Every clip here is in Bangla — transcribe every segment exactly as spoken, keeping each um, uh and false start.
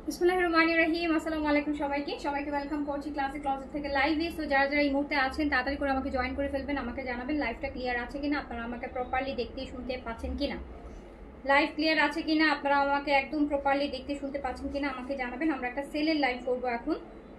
বিসমিল্লাহির রহমানির রহিম। আসসালামু আলাইকুম সবাইকে সবাইকে ওয়েলকাম করছি ক্লাসিক ক্লজেট থেকে লাইভে। সো যারা যারা এই মুহূর্তে আছেন তাড়াতাড়ি করে আমাকে জয়েন করে ফেলবেন, আমাকে জানাবেন লাইভটা ক্লিয়ার আছে কিনা, আপনারা আমাকে প্রপারলি দেখতে শুনতে পাচ্ছেন কিনা, লাইভ ক্লিয়ার আছে কিনা, আপনারা আমাকে একদম প্রপারলি দেখতে শুনতে পাচ্ছেন কিনা আমাকে জানাবেন। আমরা একটা সেলের লাইভ করবো এখন।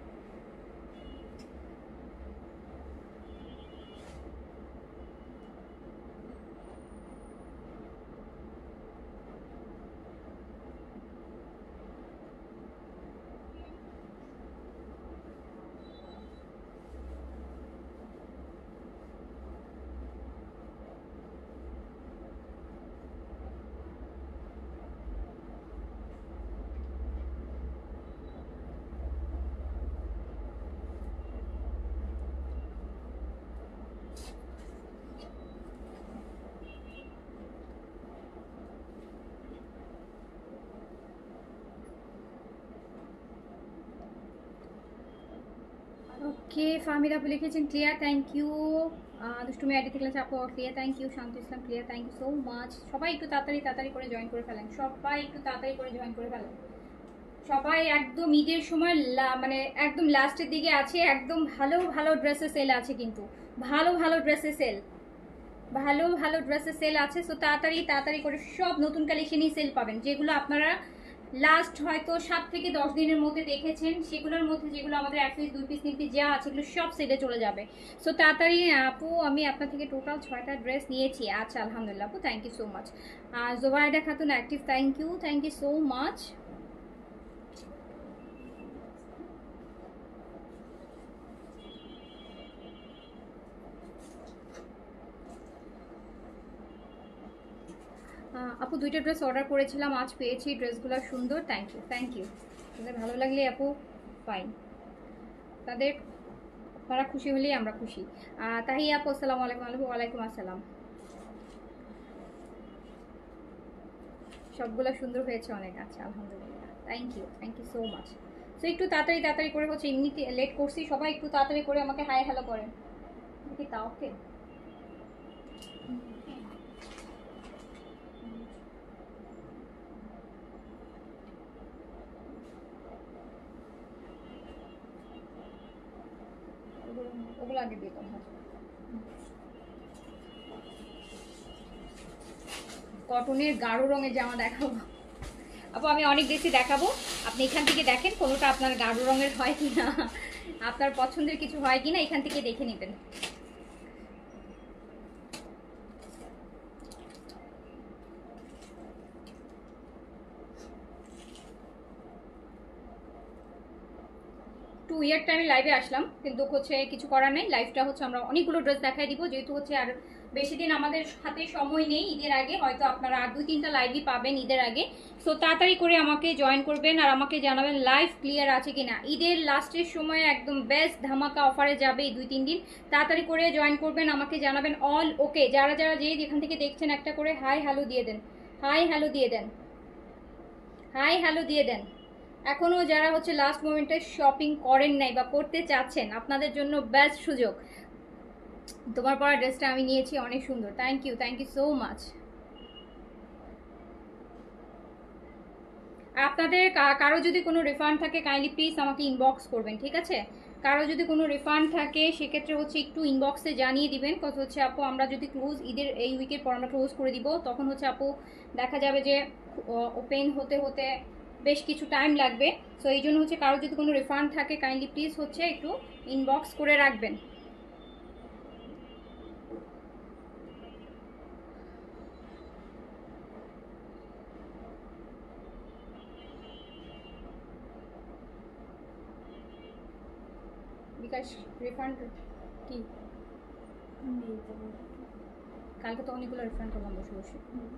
ওকে, ফাহমিদা আপু লিখেছেন ক্লিয়ার, থ্যাংক ইউ। দুষ্টুমি আইডি থেকে আপু clear, thank you. Shanto Islam clear, thank you so much. সবাই একটু তাড়াতাড়ি তাড়াতাড়ি করে জয়েন করে ফেলেন, সবাই একটু তাড়াতাড়ি করে জয়েন করে ফেলেন। সবাই একদম ঈদের সময় মানে একদম লাস্টের দিকে আছে, একদম ভালো ভালো ড্রেসের সেল আছে, কিন্তু ভালো ভালো ড্রেসের সেল ভালো ভালো ড্রেসের সেল আছে। সো তাড়াতাড়ি তাড়াতাড়ি করে সব নতুন কালেকশনই সেল পাবেন, যেগুলো আপনারা লাস্ট হয়তো সাত থেকে দশ দিনের মধ্যে দেখেছেন, সেগুলোর মধ্যে যেগুলো আমাদের এক পিস দুই পিস তিন পিস যা আছে এগুলো সব সেলে চলে যাবে। সো তাড়াতাড়ি আপু, আমি আপনার থেকে টোটাল ছয়টা ড্রেস নিয়েছি। আচ্ছা আলহামদুলিল্লাহ আপু, থ্যাংক ইউ সো মাচ। আর Zobaida Khatun active, thank you thank you so much. আপু দুইটা ড্রেস অর্ডার করেছিলাম, আজ পেয়েছি, ড্রেসগুলো সুন্দর, থ্যাংক ইউ থ্যাংক ইউ। তাদের ভালো লাগলে আপু ফাইন, তাদের আপনারা খুশি হলেই আমরা খুশি। তাহি আপু আসসালামু আলাইকুম। ওয়ালাইকুম আসসালাম। সবগুলো সুন্দর হয়েছে অনেক, আচ্ছা আলহামদুলিল্লাহ, thank you thank you so much. So একটু তাড়াতাড়ি তাড়াতাড়ি করে হচ্ছে, এমনিতে লেট করছি, সবাই একটু তাড়াতাড়ি করে আমাকে হাই হ্যালো করেন দেখি তা। ওকে, ওগুলো আগে দিয়ে দাও। কটনের গাঢ় রঙের জামা দেখাবো আপু, আমি অনেক বেশি দেখাবো, আপনি এখান থেকে দেখেন কোনোটা আপনার গাঢ় রঙের হয় কিনা, আপনার পছন্দের কিছু হয় কিনা এখান থেকে দেখে নেবেন। টু ইয়ার টাইমে লাইভে আসলাম, কিন্তু হচ্ছে কিছু করার নেই, লাইভটা হচ্ছে আমরা অনেকগুলো ড্রেস দেখাই দিব, যেহেতু হচ্ছে আর বেশি দিন আমাদের হাতে সময় নেই। ঈদের আগে হয়তো আপনারা আর দুই তিনটা লাইভই পাবেন ঈদের আগে। সো তাড়াতাড়ি করে আমাকে জয়েন করবেন আর আমাকে জানাবেন লাইভ ক্লিয়ার আছে কিনা। ঈদের লাস্টের সময় একদম বেস্ট ধামাকা অফারে যাবে এই দুই তিন দিন, তাড়াতাড়ি করে জয়েন করবেন, আমাকে জানাবেন অল ওকে। যারা যারা যে যেখান থেকে দেখছেন একটা করে হাই হ্যালো দিয়ে দেন, হাই হ্যালো দিয়ে দেন, হাই হ্যালো দিয়ে দেন। এখনও যারা হচ্ছে লাস্ট মোমেন্টে শপিং করেন নাই বা করতে চাচ্ছেন, আপনাদের জন্য বেস্ট সুযোগ। তোমার পরা ড্রেসটা আমি নিয়েছি, অনেক সুন্দর, thank you thank you so much. আপনাদের কারো যদি কোনো রিফান্ড থাকে কাইন্ডলি প্লিজ আমাকে ইনবক্স করবেন, ঠিক আছে? কারো যদি কোনো রিফান্ড থাকে সেক্ষেত্রে হচ্ছে একটু ইনবক্সে জানিয়ে দিবেন, কত হচ্ছে আপু আমরা যদি ক্লোজ ঈদের এই উইকের পর আমরা ক্লোজ করে দিব, তখন হচ্ছে আপু দেখা যাবে যে ওপেন হতে হতে বেশ কিছু টাইম লাগবে। সো এই জন্য হচ্ছে কারো যদি কোনো রিফান্ড থাকে কাইন্ডলি প্লিজ হচ্ছে একটু ইনবক্স করে রাখবেন। বিকাশ রিফান্ড কি কালকে তো অনেকগুলো রিফান্ড করলাম বসে বসে।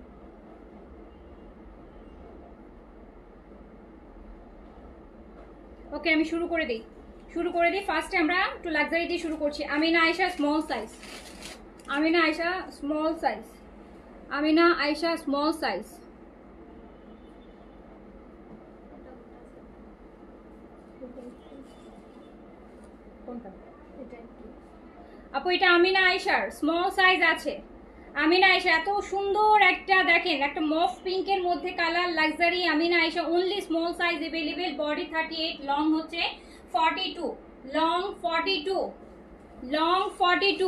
ওকে আমি শুরু করে দিই শুরু করে দিই ফার্স্টে আমরা একটু লাক্সারি দিয়ে শুরু করছি। Amina Ayesha small size, Amina Ayesha small size, Amina Ayesha small size. কোনটা আপু? এটা আমিনা আয়েশার স্মল সাইজ আছে, আমিনা আয়েশা এত সুন্দর একটা দেখেন, একটা মফ পিঙ্কের মধ্যে colour luxury Amina Ayesha, only small size available, body thirty eight, long হচ্ছে forty two, long forty two, long forty two.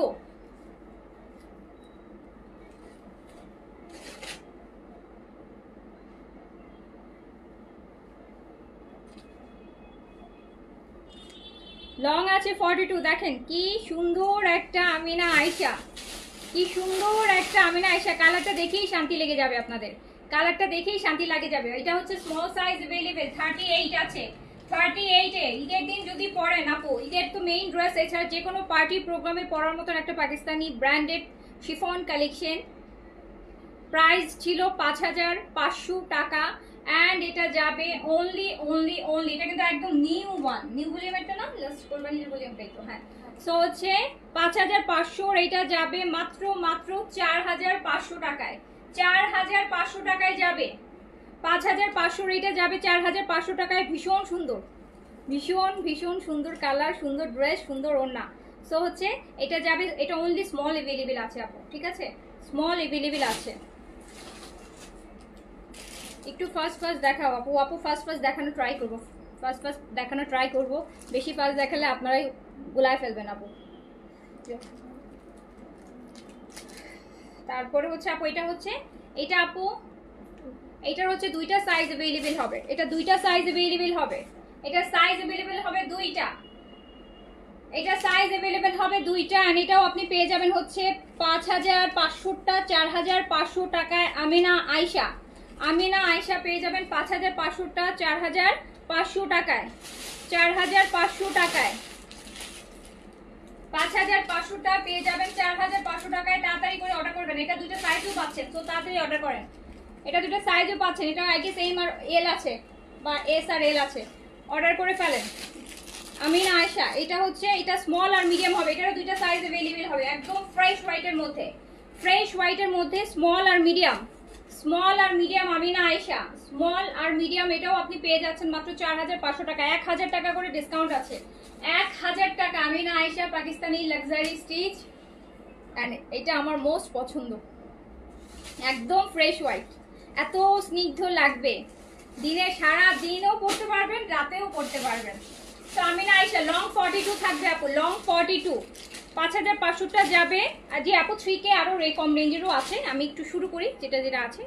Long আছে ফর্টি টু। দেখেন কি সুন্দর একটা আমিনা আয়েশা, কি সুন্দর একটা আমিনা আয়েশা। কালারটা দেখেই শান্তি লেগে যাবে আপনাদের, কালারটা দেখেই শান্তি লাগে যাবে। এটা হচ্ছে small size available, thirty eight আছে, থার্টি এইট এ ঈদের দিন যদি পরেন আপু, ঈদের তো মেইন ড্রেস, এছাড়া যে কোনো পার্টি প্রোগ্রামে পরার মতন একটা Pakistani branded chiffon collection. Price ছিল পাঁচ হাজার পাঁচশো টাকা অ্যান্ড এটা যাবে অনলি অনলি অনলি, এটা কিন্তু একদম নিউ ওয়ান, নিউ ভলিউমেরটা না, লাস্ট কোরবানির ভলিউমটাই তো, হ্যাঁ। সো হচ্ছে পাঁচ হাজার পাঁচশোর এটা যাবে মাত্র মাত্র চার হাজার পাঁচশো টাকায়, চার হাজার পাঁচশো টাকায় যাবে। পাঁচ হাজার পাঁচশোর এটা যাবে চার হাজার পাঁচশো টাকায়। ভীষণ সুন্দর, ভীষণ ভীষণ সুন্দর কালার, সুন্দর ড্রেস, সুন্দর ওড়না। সো হচ্ছে এটা যাবে, এটা অনলি স্মল অ্যাভেলেবেল আছে আপু, ঠিক আছে, স্মল অ্যাভেলেবেল আছে। একটু ফার্স্ট ফার্স্ট দেখাও আপু, আপু ফার্স্ট ফার্স্ট দেখানো ট্রাই করবো, ফার্স্ট ফার্স্ট দেখানো ট্রাই করবো। বেশি ফার্স্ট দেখালে আপনারাই গুলায় ফেলবেন আপু। তারপরে হচ্ছে আপু এটা হচ্ছে, এটা আপু এটার হচ্ছে দুইটা সাইজ अवेलेबल হবে, এটা দুইটা সাইজ अवेलेबल হবে, এটা সাইজ अवेलेबल হবে দুইটা, এটা সাইজ अवेलेबल হবে দুইটা। আর এটাও আপনি পেয়ে যাবেন হচ্ছে পাঁচ হাজার পাঁচশোটা চার হাজার পাঁচশো টাকায় আমিনা আয়েশা, আমিনা আয়েশা পেয়ে যাবেন পাঁচ হাজার পাঁচশোটা চার হাজার পাঁচশো টাকায়, চার হাজার পাঁচশো টাকায়, পাঁচ হাজার পাঁচশোটা পেয়ে যাবেন চার হাজার পাঁচশো টাকায়। তাড়াতাড়ি করে অর্ডার করবেন, এটা দুটো সাইজও পাচ্ছেন, তো তাড়াতাড়ি অর্ডার করেন। এটা দুটো সাইজও পাচ্ছেন, এটা আই গেস এম আর এল আছে বা এস আর এল আছে, অর্ডার করে ফেলেন। আমিনা আয়েশা এটা হচ্ছে, এটা স্মল আর মিডিয়াম হবে, এটারও দুইটা সাইজ अवेलेबल হবে, একদম ফ্রেশ হোয়াইটের মধ্যে, ফ্রেশ হোয়াইটের মধ্যে স্মল আর মিডিয়াম, স্মল আর মিডিয়াম আমিনা আয়েশা, স্মল আর মিডিয়াম এটাও আপনি পেয়ে যাচ্ছেন মাত্র চার হাজার পাঁচশো টাকা, এক হাজার টাকা করে ডিসকাউন্ট আছে, এক হাজার টাকা Amina Ayesha Pakistani luxury stitch. And এটা আমার মোস্ট পছন্দ, একদম ফ্রেশ হোয়াইট, এত স্নিগ্ধ লাগবে, দিনে সারা দিনও পড়তে পারবেন, রাতেও পড়তে পারবেন। তো Amina Ayesha long forty two থাকবে আপু, লং ফর্টি টু, পাঁচ হাজার পাঁচশোটা যাবে। আর যে আপু থ্রি কে আরও রে কম রেঞ্জেরও আছে, আমি একটু শুরু করি যেটা যেটা আছে।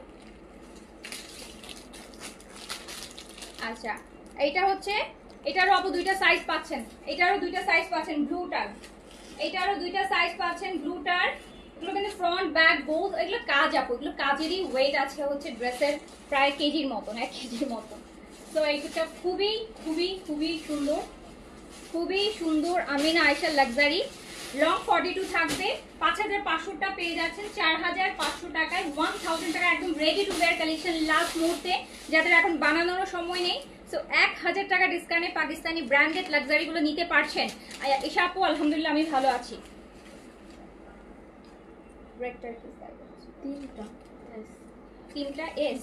আচ্ছা এইটা হচ্ছে, এটারও আপু দুইটা সাইজ পাচ্ছেন, এটারও দুইটা সাইজ পাচ্ছেন, ব্লুটার, এটারও দুইটা সাইজ পাচ্ছেন ব্লুটার। এগুলো কিন্তু ফ্রন্ট ব্যাক বোথ, এগুলো কাজ আপু, এগুলো কাজেরই ওয়েট আছে হচ্ছে ড্রেসের প্রায় কেজির মতন, এক কেজির মতন। তো এইটা খুবই খুবই খুবই সুন্দর, খুবই সুন্দর Amina Ayesha luxury, long forty two থাকবে। পাঁচ হাজার পাঁচশোটা পেয়ে যাচ্ছেন চার হাজার পাঁচশো টাকায়, ওয়ান থাউজেন্ড টাকা, একদম ready to wear collection last মুহূর্তে, যাদের এখন বানানোরও সময় নেই। সো এক হাজার টাকা ডিসকাউন্টে পাকিস্তানি ব্র্যান্ডেড লাক্সারিগুলো নিতে পারছেন। এসা আপু আলহামদুলিল্লাহ আমি ভালো আছি। তিনটা তিনটা এস,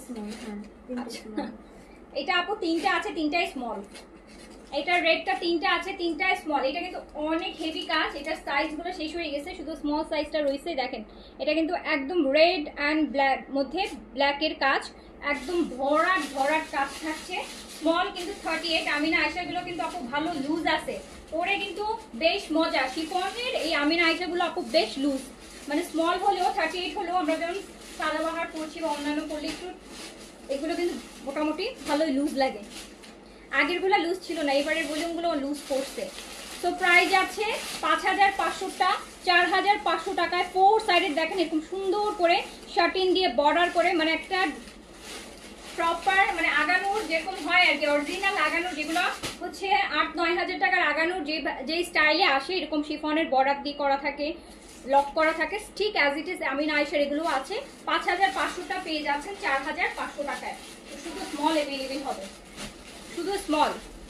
এটা আপু তিনটা আছে, তিনটাই স্মল, এটা রেডটা তিনটা আছে, তিনটা স্মল। এটা কিন্তু অনেক হেভি কাজ, এটার সাইজগুলো শেষ হয়ে গেছে, শুধু স্মল সাইজটা রয়েছে। দেখেন এটা কিন্তু একদম রেড অ্যান্ড ব্ল্যাক মধ্যে ব্ল্যাকের কাজ, একদম ভরাট ভরাট কাজ থাকছে। স্মল কিন্তু থার্টি এইট আমিনা আয়েশাগুলো কিন্তু আপু ভালো লুজ আছে, পরে কিন্তু বেশ মজা। শিফনের এই আমিনা আয়েশাগুলো আপু বেশ লুজ, মানে স্মল হলেও থার্টি এইট হলেও আমরা যেমন সাদাবাহার পরছি বা অন্যান্য করলে একটু এগুলো কিন্তু মোটামুটি ভালোই লুজ লাগে। আগেরগুলো লুজ ছিল না, এবারের ভলিউমগুলো লুজ পড়ছে। তো প্রাইস আছে পাঁচ হাজার পাঁচশোটা চার হাজার পাঁচশো টাকায়। ফোর সাইডের দেখেন এরকম সুন্দর করে শার্টিন দিয়ে বর্ডার করে, মানে একটা প্রপার মানে আগানোর যেরকম হয় আর কি, অরিজিনাল আগানোর যেগুলো হচ্ছে আট নয় হাজার টাকার আগানোর যে যে স্টাইলে আসে, এরকম শিফনের বর্ডার দিয়ে করা থাকে, লক করা থাকে, ঠিক অ্যাজ ইট ইজ আমিনা আয়েশার এগুলো আছে। পাঁচ হাজার পাঁচশোটা পেয়ে যাচ্ছেন চার হাজার পাঁচশো টাকায়, শুধু স্মল অ্যাভেলেবেল হবে, শুধু স্মল।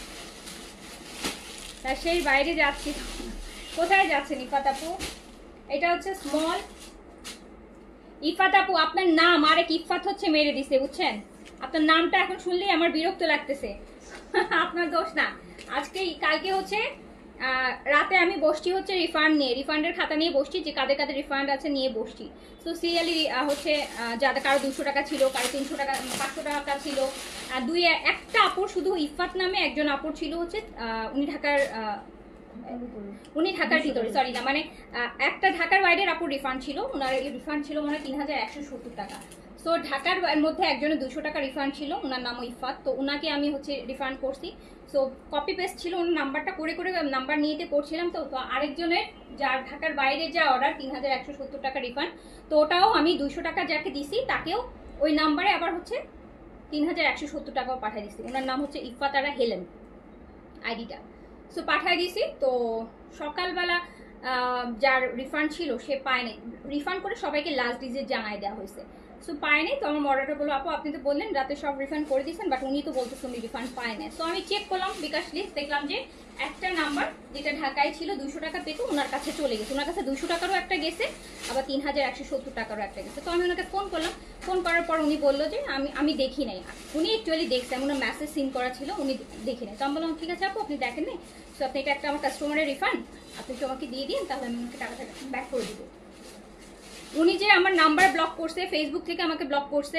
তা সেই বাইরে যাচ্ছি, কোথায় যাচ্ছেন ইফাত আপু? এটা হচ্ছে স্মল। ইফাত আপু আপনার নাম আরেক ইফাত হচ্ছে মেরে দিছে, বুঝছেন? আপনার নামটা এখন শুনলেই আমার বিরক্ত লাগতেছে। আপনার দোষ না, আজকে কালকে হচ্ছে রাতে আমি বসছি হচ্ছে রিফান্ড নিয়ে, রিফান্ডের খাতা নিয়ে বসছি যে কাদের কাদের রিফান্ড আছে নিয়ে বসছি। তো সিরিয়ালি হচ্ছে যাদের কারো দুশো টাকা ছিল, কারো তিনশো টাকা পাঁচশো টাকা ছিল। আর দুই একটা আপুর শুধু ইফাত নামে একজন আপুর ছিল হচ্ছে উনি ঢাকার উনি ঢাকার ভিতরে সরি না মানে একটা ঢাকার বাইরের আপুর রিফান্ড ছিল, ওনার রিফান্ড ছিল মনে হয় তিন হাজার একশো সত্তর টাকা। তো ঢাকার মধ্যে একজনের দুশো টাকা রিফান্ড ছিল, ওনার নামও ইফাত। তো ওনাকে আমি হচ্ছে রিফান্ড করছি। সো কপি পেস্ট ছিল ওনার নাম্বারটা করে করে নাম্বার নিয়েতে করছিলাম। তো আরেকজনের যার ঢাকার বাইরে যা অর্ডার তিন হাজার একশো সত্তর টাকা রিফান্ড, তো ওটাও আমি দুশো টাকা যাকে দিছি তাকেও ওই নাম্বারে আবার হচ্ছে তিন হাজার একশো সত্তর টাকাও পাঠিয়ে দিছি। ওনার নাম হচ্ছে ইফাতারা হেলেন আইডিটা। সো পাঠিয়ে দিছি। তো সকালবেলা যার রিফান্ড ছিল সে পায়নি, রিফান্ড করে সবাইকে লাস্ট ডিজিট জানাই দেওয়া হয়েছে। সো পায়নি। তো আমার মডারেটর বললো আপু আপনি তো বললেন রাতে সব রিফান্ড করে দিয়েছেন, বাট উনি তো বলতেছেন উনি রিফান্ড পায় না। সো আমি চেক করলাম বিকাশ লিস্ট, দেখলাম যে একটা নাম্বার যেটা ঢাকায় ছিল দুশো টাকা পেতো ওনার কাছে চলে গেছে, ওনার কাছে দুশো টাকারও একটা গেছে, আবার তিন হাজার একশো সত্তর টাকারও একটা গেছে। তো আমি ওনাকে ফোন করলাম, ফোন করার পর উনি বললো যে আমি আমি দেখি নাই। উনি অ্যাকচুয়ালি দেখছেন, ওনার মেসেজ সিন করা ছিল, উনি দেখি নাই। তো আমি বললাম ঠিক আছে আপু আপনি দেখেন নাই, সো আপনি এটা একটা আমার কাস্টমারের রিফান্ড আপনি তো আমাকে দিয়ে দিন, তাহলে আমি ওনাকে টাকাটা ব্যাক করে দিব। উনি যে আমার নাম্বার ব্লক করছে, ফেসবুক থেকে আমাকে ব্লক করছে,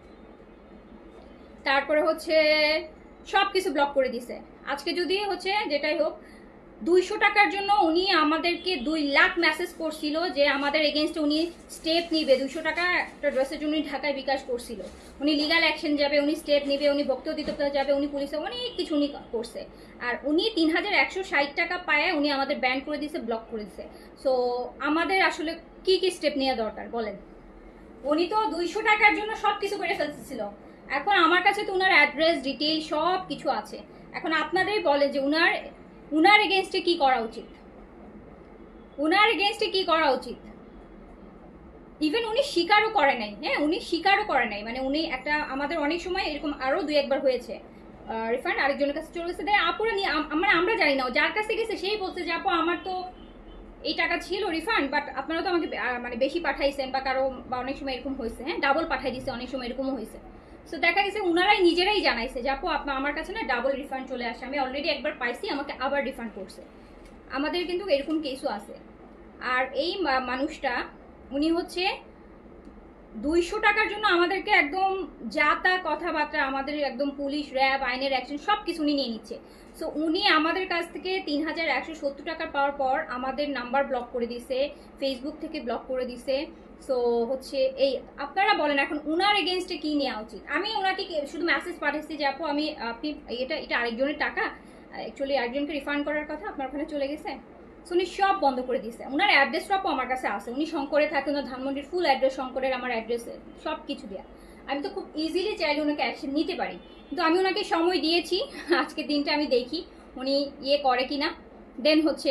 তারপরে হচ্ছে সব কিছু ব্লক করে দিছে। আজকে যদি হচ্ছে যেটাই হোক দুইশো টাকার জন্য উনি আমাদেরকে দুই লাখ মেসেজ করছিল যে আমাদের এগেনস্টে উনি স্টেপ নিবে। দুইশো টাকা একটা ড্রেসের জন্য উনি ঢাকায় বিকাশ করছিল, উনি লিগাল অ্যাকশন যাবে, উনি স্টেপ নিবে, উনি বক্তব্য দিতে যাবে, উনি পুলিশে অনেক কিছু উনি করছে। আর উনি তিন হাজার একশো ষাট টাকা পায় উনি আমাদের ব্যান করে দিছে, ব্লক করে দিছে। সো আমাদের আসলে কি কি স্টেপ নেওয়া দরকার বলেন? উনি তো দুইশো টাকার জন্য সব কিছু করে ফেলতেছিল। এখন আমার কাছে তো উনার অ্যাড্রেস ডিটেইল সব কিছু আছে। এখন আপনাদেরই বলে যে উনার উনার এগেনস্টে কি করা উচিত, উনার এগেনস্টে কি করা উচিত। ইভেন উনি স্বীকারও করে নাই, হ্যাঁ উনি স্বীকারও করে নাই, মানে উনি একটা আমাদের অনেক সময় এরকম আরো দুই একবার হয়েছে রিফান্ড আরেকজনের কাছে চলে গেছে, আপুরা নিয়ে আমরা আমরা জানি না, যার কাছে গেছে সেই বলছে যে আপু আমার তো এই টাকা ছিল রিফান্ড, বাট আপনারা তো আমাকে মানে বেশি পাঠাইছেন বা কারো বা অনেক সময় এরকম হয়েছে, হ্যাঁ ডাবল পাঠাই দিছে, অনেক সময় এরকমও হয়েছে। সো দেখা গেছে উনারাই নিজেরাই জানাইছে যে আপু আপনার আমার কাছে না ডাবল রিফান্ড চলে আসে, আমি অলরেডি একবার পাইছি আমাকে আবার রিফান্ড করছে। আমাদের কিন্তু এরকম কেসও আছে। আর এই মানুষটা উনি হচ্ছে দুইশো টাকার জন্য আমাদেরকে একদম যা তা কথাবার্তা, আমাদের একদম পুলিশ র্যাব আইনের অ্যাকশন সব কিছু উনি নিয়ে নিচ্ছে। সো উনি আমাদের কাছ থেকে তিন হাজার একশো সত্তর টাকা পাওয়ার পর আমাদের নাম্বার ব্লক করে দিছে, ফেসবুক থেকে ব্লক করে দিছে। সো হচ্ছে এই আপনারা বলেন এখন উনার এগেনস্টে কি নেওয়া উচিত। আমি ওনাকে শুধু মেসেজ পাঠিয়েছি যে আপু আমি আপনি এটা এটা আরেকজনের টাকা, অ্যাকচুয়ালি আরেকজনকে রিফান্ড করার কথা, আপনার ওখানে চলে গেছে। সো উনি সব বন্ধ করে দিয়েছে। ওনার অ্যাড্রেস সবও আমার কাছে আছে, উনি শঙ্করে থাকে, ওনার ধানমন্ডির ফুল অ্যাড্রেস শঙ্করের আমার অ্যাড্রেসে সব কিছু দেওয়া। আমি তো খুব ইজিলি চাইলে ওনাকে অ্যাকশন নিতে পারি, কিন্তু আমি ওনাকে সময় দিয়েছি আজকের দিনটা আমি দেখি উনি ইয়ে করে কিনা। দেন হচ্ছে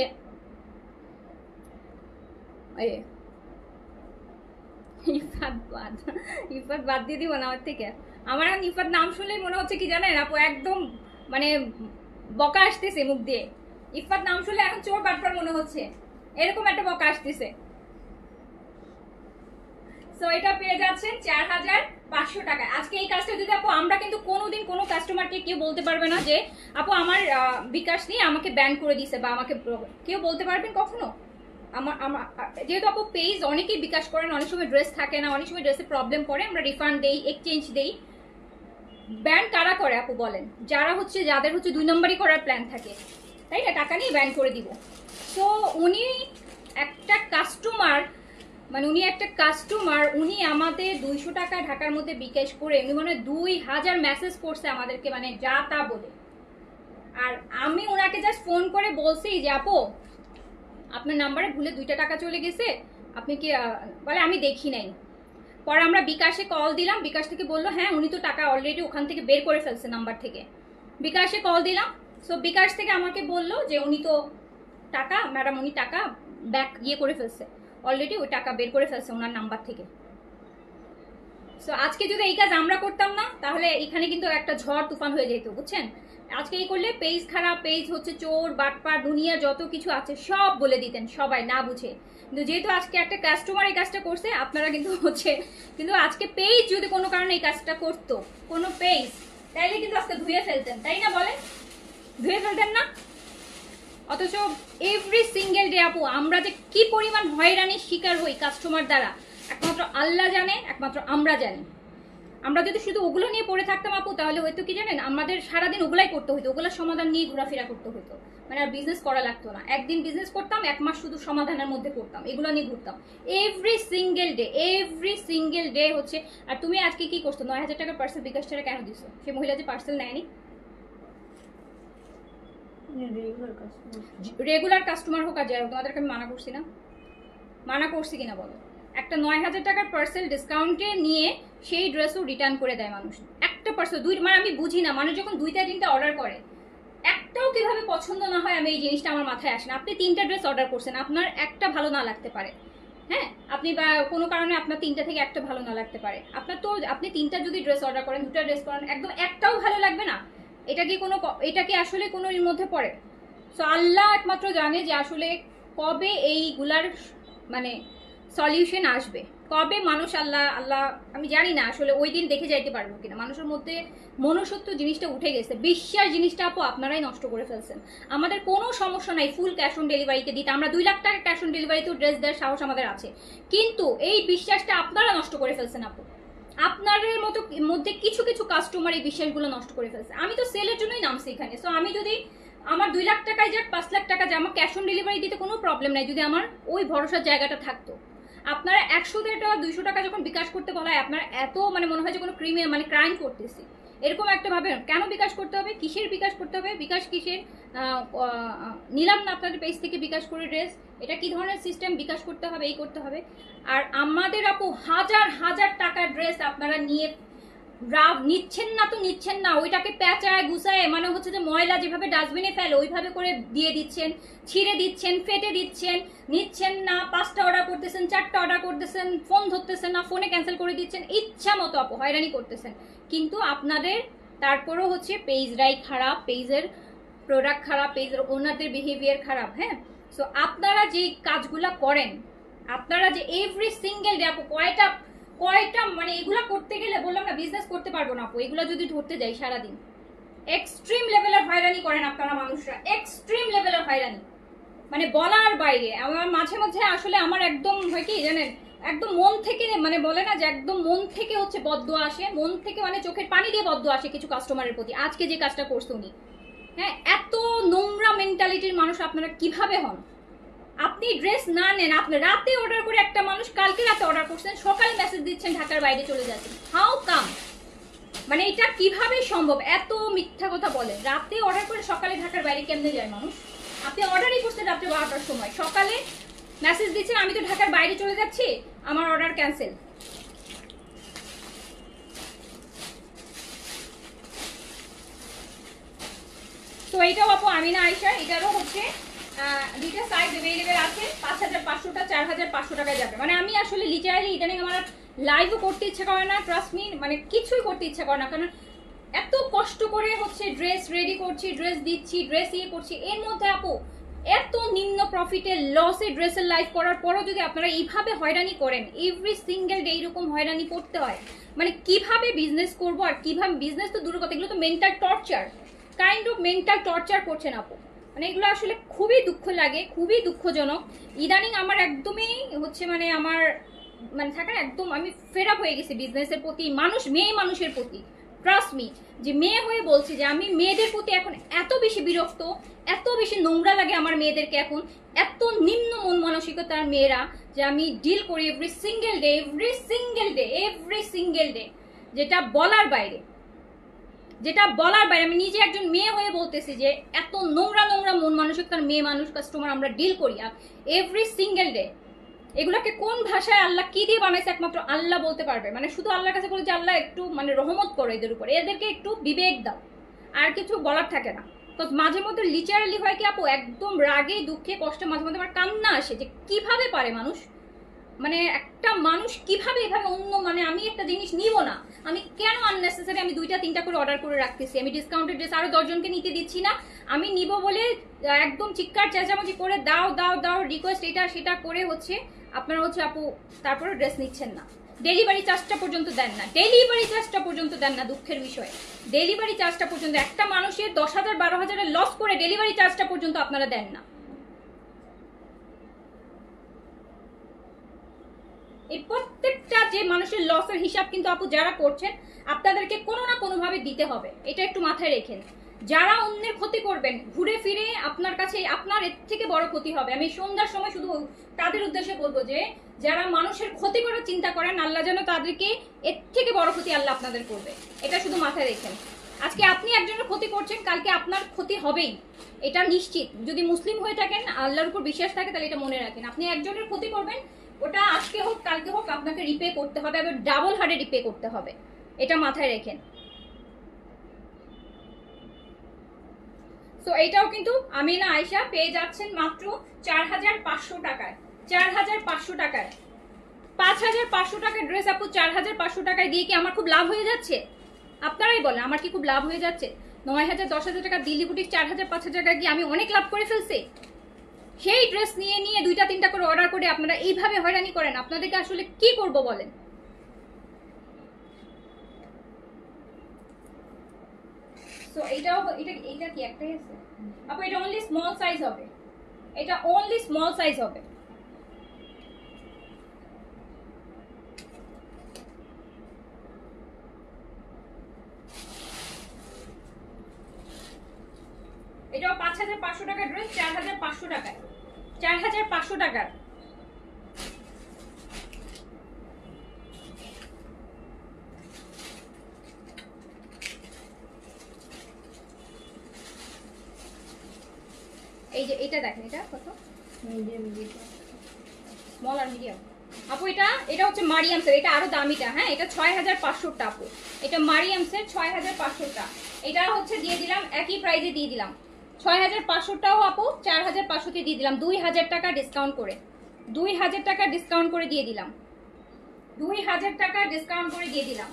ইফাত বাদ ইফাত বাদ দিয়ে দিব না আমার থেকে। আমার এখন ইফাত নাম শুনলেই মনে হচ্ছে কি জানেন আপু, একদম মানে বকা আসতেছে মুখ দিয়ে। ইফাত নাম শুনলে এখন চোর বাটপার মনে হচ্ছে, এরকম একটা বকা আসতেছে। সো এটা পেয়ে যাচ্ছেন চার হাজার পাঁচশো টাকা। আজকে এই কাজটা যদি আপু আমরা কিন্তু কোনোদিন কোনো কাস্টমারকে কেউ বলতে পারবে না যে আপু আমার বিকাশ নিয়ে আমাকে ব্যান করে দিছে বা আমাকে, কেউ বলতে পারবেন কখনো? আমার আমার যেহেতু আপু পেজ অনেকেই বিকাশ করেন, অনেক সময় ড্রেস থাকে না, অনেক সময় ড্রেসে প্রবলেম পড়ে, আমরা রিফান্ড দেই, এক্সচেঞ্জ দেই। ব্যান কারা করে আপু বলেন? যারা হচ্ছে যাদের হচ্ছে দুই নম্বরই করার প্ল্যান থাকে, তাই না, টাকা নিয়ে ব্যান করে দিব। সো উনি একটা কাস্টমার, মানে উনি একটা কাস্টমার, উনি আমাদের দুইশো টাকা ঢাকার মধ্যে বিকাশ করে উনি মনে হয় দুই হাজার মেসেজ করছে আমাদেরকে, মানে যা তা বলে। আর আমি ওনাকে জাস্ট ফোন করে বলছি যে আপু আপনার নাম্বারে ভুলে দুইটা টাকা চলে গেছে, আপনি কি বলে আমি দেখি নাই। পরে আমরা বিকাশে কল দিলাম, বিকাশ থেকে বললো হ্যাঁ উনি তো টাকা অলরেডি ওখান থেকে বের করে ফেলছে নাম্বার থেকে। বিকাশে কল দিলাম, সো বিকাশ থেকে আমাকে বললো যে উনি তো টাকা ম্যাডাম উনি টাকা ব্যাক ইয়ে করে ফেলছে, অলরেডি ওই টাকা বের করে ফেলছে ওনার নাম্বার থেকে। সো আজকে যদি এই কাজ আমরা করতাম না তাহলে এখানে কিন্তু একটা ঝড় তুফান হয়ে যেত, বুঝছেন। আজকে এই করলে পেজ খারাপ, পেজ হচ্ছে চোর বাটপার দুনিয়া যত কিছু আছে সব বলে দিতেন সবাই না বুঝে। কিন্তু যেহেতু আজকে একটা কাস্টমার এই কাজটা করছে, আপনারা কিন্তু হচ্ছে কিন্তু আজকে পেজ যদি কোনো কারণে এই কাজটা করতো কোনো পেজ, তাইলে কিন্তু আজকে ধুয়ে ফেলতেন, তাই না বলেন? ধুয়ে ফেলতেন না? অথচ এভরি সিঙ্গেল ডে আপু আমরা যে কি পরিমাণ হয়রানির শিকার হই কাস্টমার দ্বারা একমাত্র আল্লাহ জানে, একমাত্র আমরা জানি। আমরা যদি শুধু ওগুলো নিয়ে পড়ে থাকতাম আপু তাহলে হয়তো কি জানেন আমাদের সারাদিন ওগুলাই করতে হতো, ওগুলোর সমাধান নিয়ে ঘোরাফেরা করতে হতো, মানে আর বিজনেস করা লাগতো না। একদিন বিজনেস করতাম, এক মাস শুধু সমাধানের মধ্যে করতাম, এগুলো নিয়ে ঘুরতাম every single day every single day হচ্ছে। আর তুমি আজকে কি করছো? নয় হাজার টাকার পার্সেল বিকাশ টাকা কেন দিছো? সে মহিলা যে পার্সেল নেয়নি, রেগুলার কাস্টমার হোক আর যাই হোক, তোমাদেরকে আমি মানা করছি না? মানা করছি কিনা বলো? একটা নয় হাজার টাকার পার্সেল ডিসকাউন্টে নিয়ে সেই ড্রেসও রিটার্ন করে দেয় মানুষ। একটা পার্সেল দুই, মানে আমি বুঝি না মানুষ যখন দুইটা তিনটা অর্ডার করে একটাও কিভাবে পছন্দ না হয়, আমি এই জিনিসটা আমার মাথায় আসে না। আপনি তিনটা ড্রেস অর্ডার করছেন, আপনার একটা ভালো না লাগতে পারে, হ্যাঁ, আপনি বা কোনো কারণে আপনার তিনটা থেকে একটা ভালো না লাগতে পারে, আপনার তো আপনি তিনটা যদি ড্রেস অর্ডার করেন, দুটা ড্রেস করেন, একদম একটাও ভালো লাগবে না, এটা কি কোনো, এটা কি আসলে কোনো এর মধ্যে পড়ে? সো আল্লাহ একমাত্র জানে যে আসলে কবে এইগুলার মানে সলিউশন আসবে, কবে মানুষ আল্লাহ আল্লাহ আমি জানি না আসলে ওই দিন দেখে যাইতে পারবো কিনা। মানুষের মধ্যে মনুষ্যত্ব জিনিসটা উঠে গেছে, বিশ্বাস জিনিসটা আপু আপনারাই নষ্ট করে ফেলছেন। আমাদের কোনো সমস্যা নাই ফুল ক্যাশ অন ডেলিভারিতে দিতে, আমরা দুই লাখ টাকা ক্যাশ অন ডেলিভারিতেও ড্রেস দেওয়ার সাহস আমাদের আছে, কিন্তু এই বিশ্বাসটা আপনারা নষ্ট করে ফেলছেন আপু। আপনাদের মতো মধ্যে কিছু কিছু কাস্টমার এই বিশ্বাসগুলো নষ্ট করে ফেলছে। আমি তো সেলের জন্যই নামছি এখানে, সো আমি যদি আমার দুই লাখ টাকায় যাক পাঁচ লাখ টাকা যা, আমার ক্যাশ অন ডেলিভারি দিতে কোনো প্রবলেম নাই যদি আমার ওই ভরসার জায়গাটা থাকতো। আপনারা একশো টাকা দুইশো টাকা যখন বিকাশ করতে বলা হয় আপনার এত মানে মনে হয় যে কোনো ক্রিমে মানে ক্রাইম করতেছি এরকম একটা ভাবে। কেন বিকাশ করতে হবে? কিসের বিকাশ করতে হবে? বিকাশ কিসের নিলাম না আপনাদের পেজ থেকে বিকাশ করে ড্রেস, এটা কি ধরনের সিস্টেম? বিকাশ করতে হবে, এই করতে হবে। আর আমাদের আপু হাজার হাজার টাকার ড্রেস আপনারা নিয়ে রাব নিচ্ছেন না তো নিচ্ছেন না, ওইটাকে প্যাঁচায় গুছায় মানে হচ্ছে যে ময়লা যেভাবে ডাস্টবিনে ফেলে ওইভাবে করে দিয়ে দিচ্ছেন, ছিঁড়ে দিচ্ছেন, ফেটে দিচ্ছেন, নিচ্ছেন না, পাঁচটা অর্ডার করতেছেন, চারটা অর্ডার করতেছেন, ফোন ধরতেছেন না, ফোনে ক্যান্সেল করে দিচ্ছেন, ইচ্ছা মতো আপু হয়রানি করতেছেন। কিন্তু আপনাদের তারপরও হচ্ছে পেজরাই খারাপ, পেজের প্রোডাক্ট খারাপ, পেজের ওনারদের বিহেভিয়ার খারাপ। হ্যাঁ, সো আপনারা যে কাজগুলা করেন, আপনারা যে এভরি সিঙ্গেল ডে আপু কয়টা কয়টা মানে এগুলা করতে গেলে বললাম না বিজনেস করতে পারবো না আপু, এগুলা যদি ধরতে যাই সারাদিন এক্সট্রিম লেভেলের হয়রানি করেন আপনারা মানুষরা, এক্সট্রিম লেভেলের হয়রানি মানে বলার বাইরে। আমার মাঝে মাঝে আসলে আমার একদম হয় কি জানেন, একদম মন থেকে মানে বলে না যে একদম মন থেকে হচ্ছে বদদোয়া আসে, মন থেকে মানে চোখের পানি দিয়ে বদদোয়া আসে কিছু কাস্টমারের প্রতি। আজকে যে কাজটা করছে উনি, হ্যাঁ, এত নোংরা মেন্টালিটির মানুষ আপনারা কিভাবে হন? আপনি ড্রেস না নেন, আপনি রাতে অর্ডার করে একটা মানুষ কালকে রাতে অর্ডার করছেন, সকালে মেসেজ দিচ্ছেন ঢাকার বাইরে চলে যাচ্ছেন, হাউ কাম? মানে এটা কিভাবে সম্ভব? এত মিথ্যা কথা বলে, রাতে অর্ডার করে সকালে ঢাকার বাইরে কেমনে যায় মানুষ? আপনি অর্ডারই করছেন রাত্রে বারোটার সময়, সকালে মেসেজ দিচ্ছেন আমি তো ঢাকার বাইরে চলে যাচ্ছি, আমার অর্ডার ক্যান্সেল। তো এইটাও আপু আমি না আইসা, এটারও হচ্ছে দুইটা সাইজ অ্যাভেলেবেল আছে, পাঁচ হাজার পাঁচশোটা চার হাজার পাঁচশো টাকায় যাবে। মানে আমি আসলে লিটারালি ইদানিং আমার লাইভও করতে ইচ্ছা করে না, ট্রাস্ট মি, মানে কিছুই করতে ইচ্ছা করে না, কারণ এত কষ্ট করে হচ্ছে ড্রেস রেডি করছি, ড্রেস দিচ্ছি, ড্রেস ইয়ে করছি, এর মধ্যে আপু এত নিম্ন প্রফিটের লসে ড্রেসের লাইফ করার পরও যদি আপনারা এইভাবে হয়রানি করেন, এভরি সিঙ্গেল ডে এইরকম হয়রানি করতে হয়, মানে কিভাবে বিজনেস করবো? আর কিভাবে বিজনেস তো দূরের কথা, এগুলো তো mental torture, kind of mental torture করছেন আপু। মানে এগুলো আসলে খুবই দুঃখ লাগে, খুবই দুঃখজনক। ইদানিং আমার একদমই হচ্ছে মানে আমার মানে থাকে একদম আমি ফেড আপ হয়ে গেছি বিজনেসের প্রতি, মানুষ মেয়ে মানুষের প্রতি। ট্রাস্ট মি, যে মেয়ে হয়ে বলছি যে আমি মেয়েদের প্রতি এখন এত বেশি বিরক্ত, এত বেশি নোংরা লাগে আমার মেয়েদেরকে এখন, এত নিম্ন মন মানসিকতার মেয়েরা যে আমি ডিল করি every single day every single day every single day, যেটা বলার বাইরে, যেটা বলার বাইরে। আমি নিজে একজন মেয়ে হয়ে বলতেছি যে এত নোংরা নোংরা মন মানসিকতার মেয়ে মানুষ কাস্টমার আমরা ডিল করি এভরি সিঙ্গেল ডে। এগুলাকে কোন ভাষায় আল্লাহ কি দিয়ে বানাইছে একমাত্র আল্লাহ বলতে পারবে। মানে শুধু আল্লাহর কাছে বলে যে আল্লাহ একটু মানে রহমত করো এদের উপরে, এদেরকে একটু বিবেক দাও, আর কিছু বলার থাকে না। তো মাঝে মধ্যে লিটারালি হয় কি আপু, একদম রাগে দুঃখে কষ্টে মাঝে মধ্যে আমার কান্না আসে যে কিভাবে পারে মানুষ, মানে একটা মানুষ কিভাবে এভাবে অন্য মানে আমি একটা জিনিস নিব না, আমি কেন আননেসেসারি আমি দুইটা তিনটা করে অর্ডার করে রাখতেছি, আমি ডিসকাউন্টেড ড্রেস আরো দশজনকে নিতে দিচ্ছি না, আমি নিব বলে একদম চিৎকার চেঁচামেচি করে দাও দাও দাও রিকোয়েস্ট এটা সেটা করে হচ্ছে আপনারা হচ্ছে আপু তারপরে ড্রেস নিচ্ছেন না। ডেলিভারি চার্জটা পর্যন্ত দেন না, ডেলিভারি চার্জটা পর্যন্ত দেন না, দুঃখের বিষয় ডেলিভারি চার্জটা পর্যন্ত, একটা মানুষের দশ হাজার বারো হাজারের লস করে ডেলিভারি চার্জটা পর্যন্ত আপনারা দেন না। এই প্রত্যেকটা যে মানুষের লসের হিসাব কিন্তু আপু যারা করছেন আপনাদেরকে কোনো না কোনোভাবে দিতে হবে, এটা একটু মাথায় রেখেন। যারা অন্যের ক্ষতি করবেন ঘুরে ফিরে আপনার কাছে আপনার এর থেকে বড় ক্ষতি হবে। আমি সন্ধ্যার সময় শুধু তাদের উদ্দেশ্যে বলবো যে যারা মানুষের ক্ষতি করার চিন্তা করেন আল্লাহ যেন তাদেরকে এর থেকে বড় ক্ষতি আল্লাহ আপনাদের করবে, এটা শুধু মাথায় রেখেন। আজকে আপনি একজনের ক্ষতি করছেন, কালকে আপনার ক্ষতি হবেই, এটা নিশ্চিত। যদি মুসলিম হয়ে থাকেন, আল্লাহর উপর বিশ্বাস থাকে, তাহলে এটা মনে রাখেন। আপনি একজনের ক্ষতি করবেন, ওটা আজকে হোক কালকে হোক আপনাকে রিপে করতে হবে, আবার ডাবল হারে রিপে করতে হবে, এটা মাথায় রেখেন। সো এটাও কিন্তু আমিনা আয়েশা পেয়ে যাচ্ছেন মাত্র চার হাজার পাঁচশো টাকায়, চার হাজার পাঁচশো টাকায়। পাঁচ হাজার পাঁচশো টাকার ড্রেস আপু চার হাজার পাঁচশো টাকায় দিয়ে কি আমার খুব লাভ হয়ে যাচ্ছে? আপনারাই বলেন, আমার কি খুব লাভ হয়ে যাচ্ছে? নয় হাজার দশ হাজার টাকা দিল্লি বুটিক চার হাজার পাঁচ হাজার টাকা গিয়ে আমি অনেক লাভ করে ফেলছি। সেই ড্রেস নিয়ে নিয়ে দুইটা তিনটা করে অর্ডার করে আপনারা এইভাবে হয়রানি করেন, আপনাদেরকে আসলে কি করব বলেন? সো এইটাও এটা এটা কি একটাই আছে আপু? এটা অনলি স্মল সাইজ হবে, এটা অনলি স্মল সাইজ হবে। এটাও পাঁচ হাজার পাঁচশো টাকার ড্রেস, চার হাজার পাঁচশো টাকায়, চার হাজার পাঁচশো টাকার। এই যে এটা দেখেন, এটা কত? মিডিয়াম, স্মল আর মিডিয়াম আপু। এটা এটা হচ্ছে মারিয়ামসের, এটা আরো দামিটা। হ্যাঁ, এটা ছয় হাজার পাঁচশোটা আপু, এটা মারিয়ামসের ছয় হাজার পাঁচশোটা। এটা হচ্ছে দিয়ে দিলাম একই প্রাইজে দিয়ে দিলাম, ছয় হাজার পাঁচশোটাও আপু চার হাজার পাঁচশোতে দিয়ে দিলাম, দুই হাজার টাকা ডিসকাউন্ট করে, দুই হাজার টাকা ডিসকাউন্ট করে দিয়ে দিলাম, দুই হাজার টাকা ডিসকাউন্ট করে দিয়ে দিলাম।